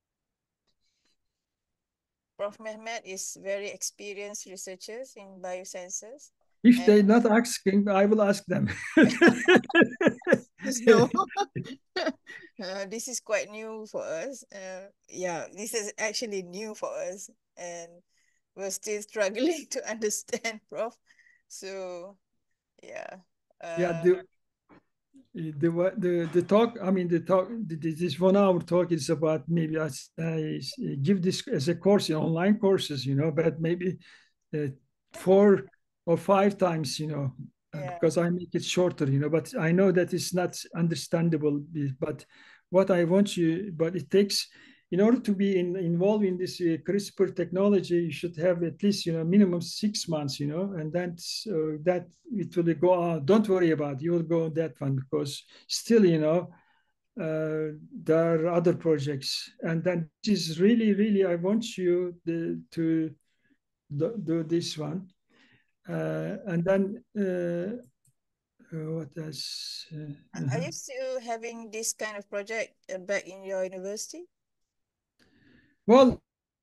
Prof Mehmet is very experienced researchers in biosensors, If and they're not asking, I will ask them. please know uh, this is quite new for us. Uh, yeah, this is actually new for us, and we're still struggling to understand, Prof. So yeah. Yeah, Uh, the the the the talk. I mean, the talk. This one hour talk is about maybe I, I give this as a course in online courses, you know, but maybe uh, four or five times, you know, uh, yeah. because I make it shorter, you know. But I know that it's not understandable. But what I want you, but it takes, in order to be in, involved in this uh, CRISPR technology, you should have at least, you know, minimum six months, you know, and then uh, that it will go on. Don't worry about it. You will go on that one because still, you know, uh, there are other projects. And then this is really, really, I want you the, to do, do this one. Uh, and then uh, uh, what else? Uh, Are uh-huh. you still having this kind of project uh, back in your university? Well,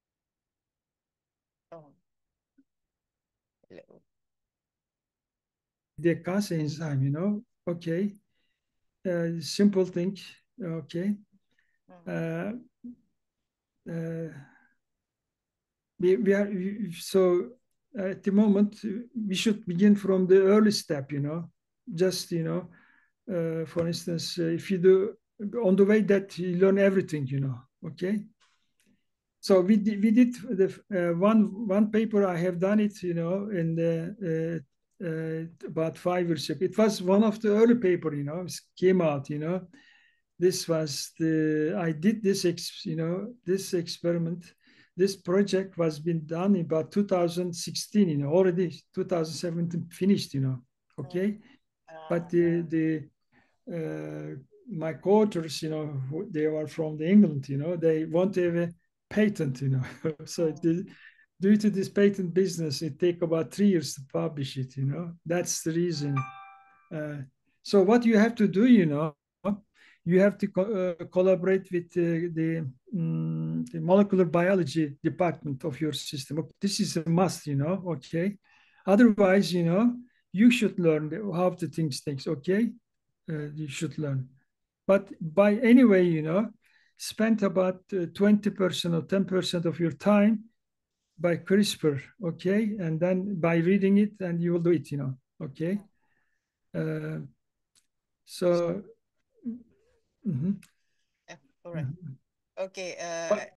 Oh, hello. the Cas enzyme, you know, okay, uh, simple thing, okay. Mhm. Uh, uh, we, we are so at the moment we should begin from the early step, you know, just you know, uh, for instance, uh, if you do on the way that you learn everything, you know, okay. So we did, we did the uh, one one paper I have done it, you know, in the, uh, uh, about five years ago. It was one of the early paper, you know, it came out, you know. This was the I did this, ex, you know, this experiment. This project was been done in about two thousand sixteen, you know, already two thousand seventeen finished, you know, Mm. okay. Uh, But the the uh, my co-authors, you know, they were from the England, you know, they want to have a patent, you know. So mm, the, due to this patent business, it take about three years to publish it, you know. That's the reason. Uh, so what you have to do, you know, you have to co- uh, collaborate with uh, the, um, the molecular biology department of your system. This is a must, you know, okay. Otherwise, you know, you should learn how the things things, okay. Uh, you should learn. But by anyway, you know, spend about uh, twenty percent or ten percent of your time by CRISPR, okay? And then by reading it, and you will do it, you know, okay? mm. Uh, so, mhm, Yeah, all right. mhm. Okay. Uh, But I-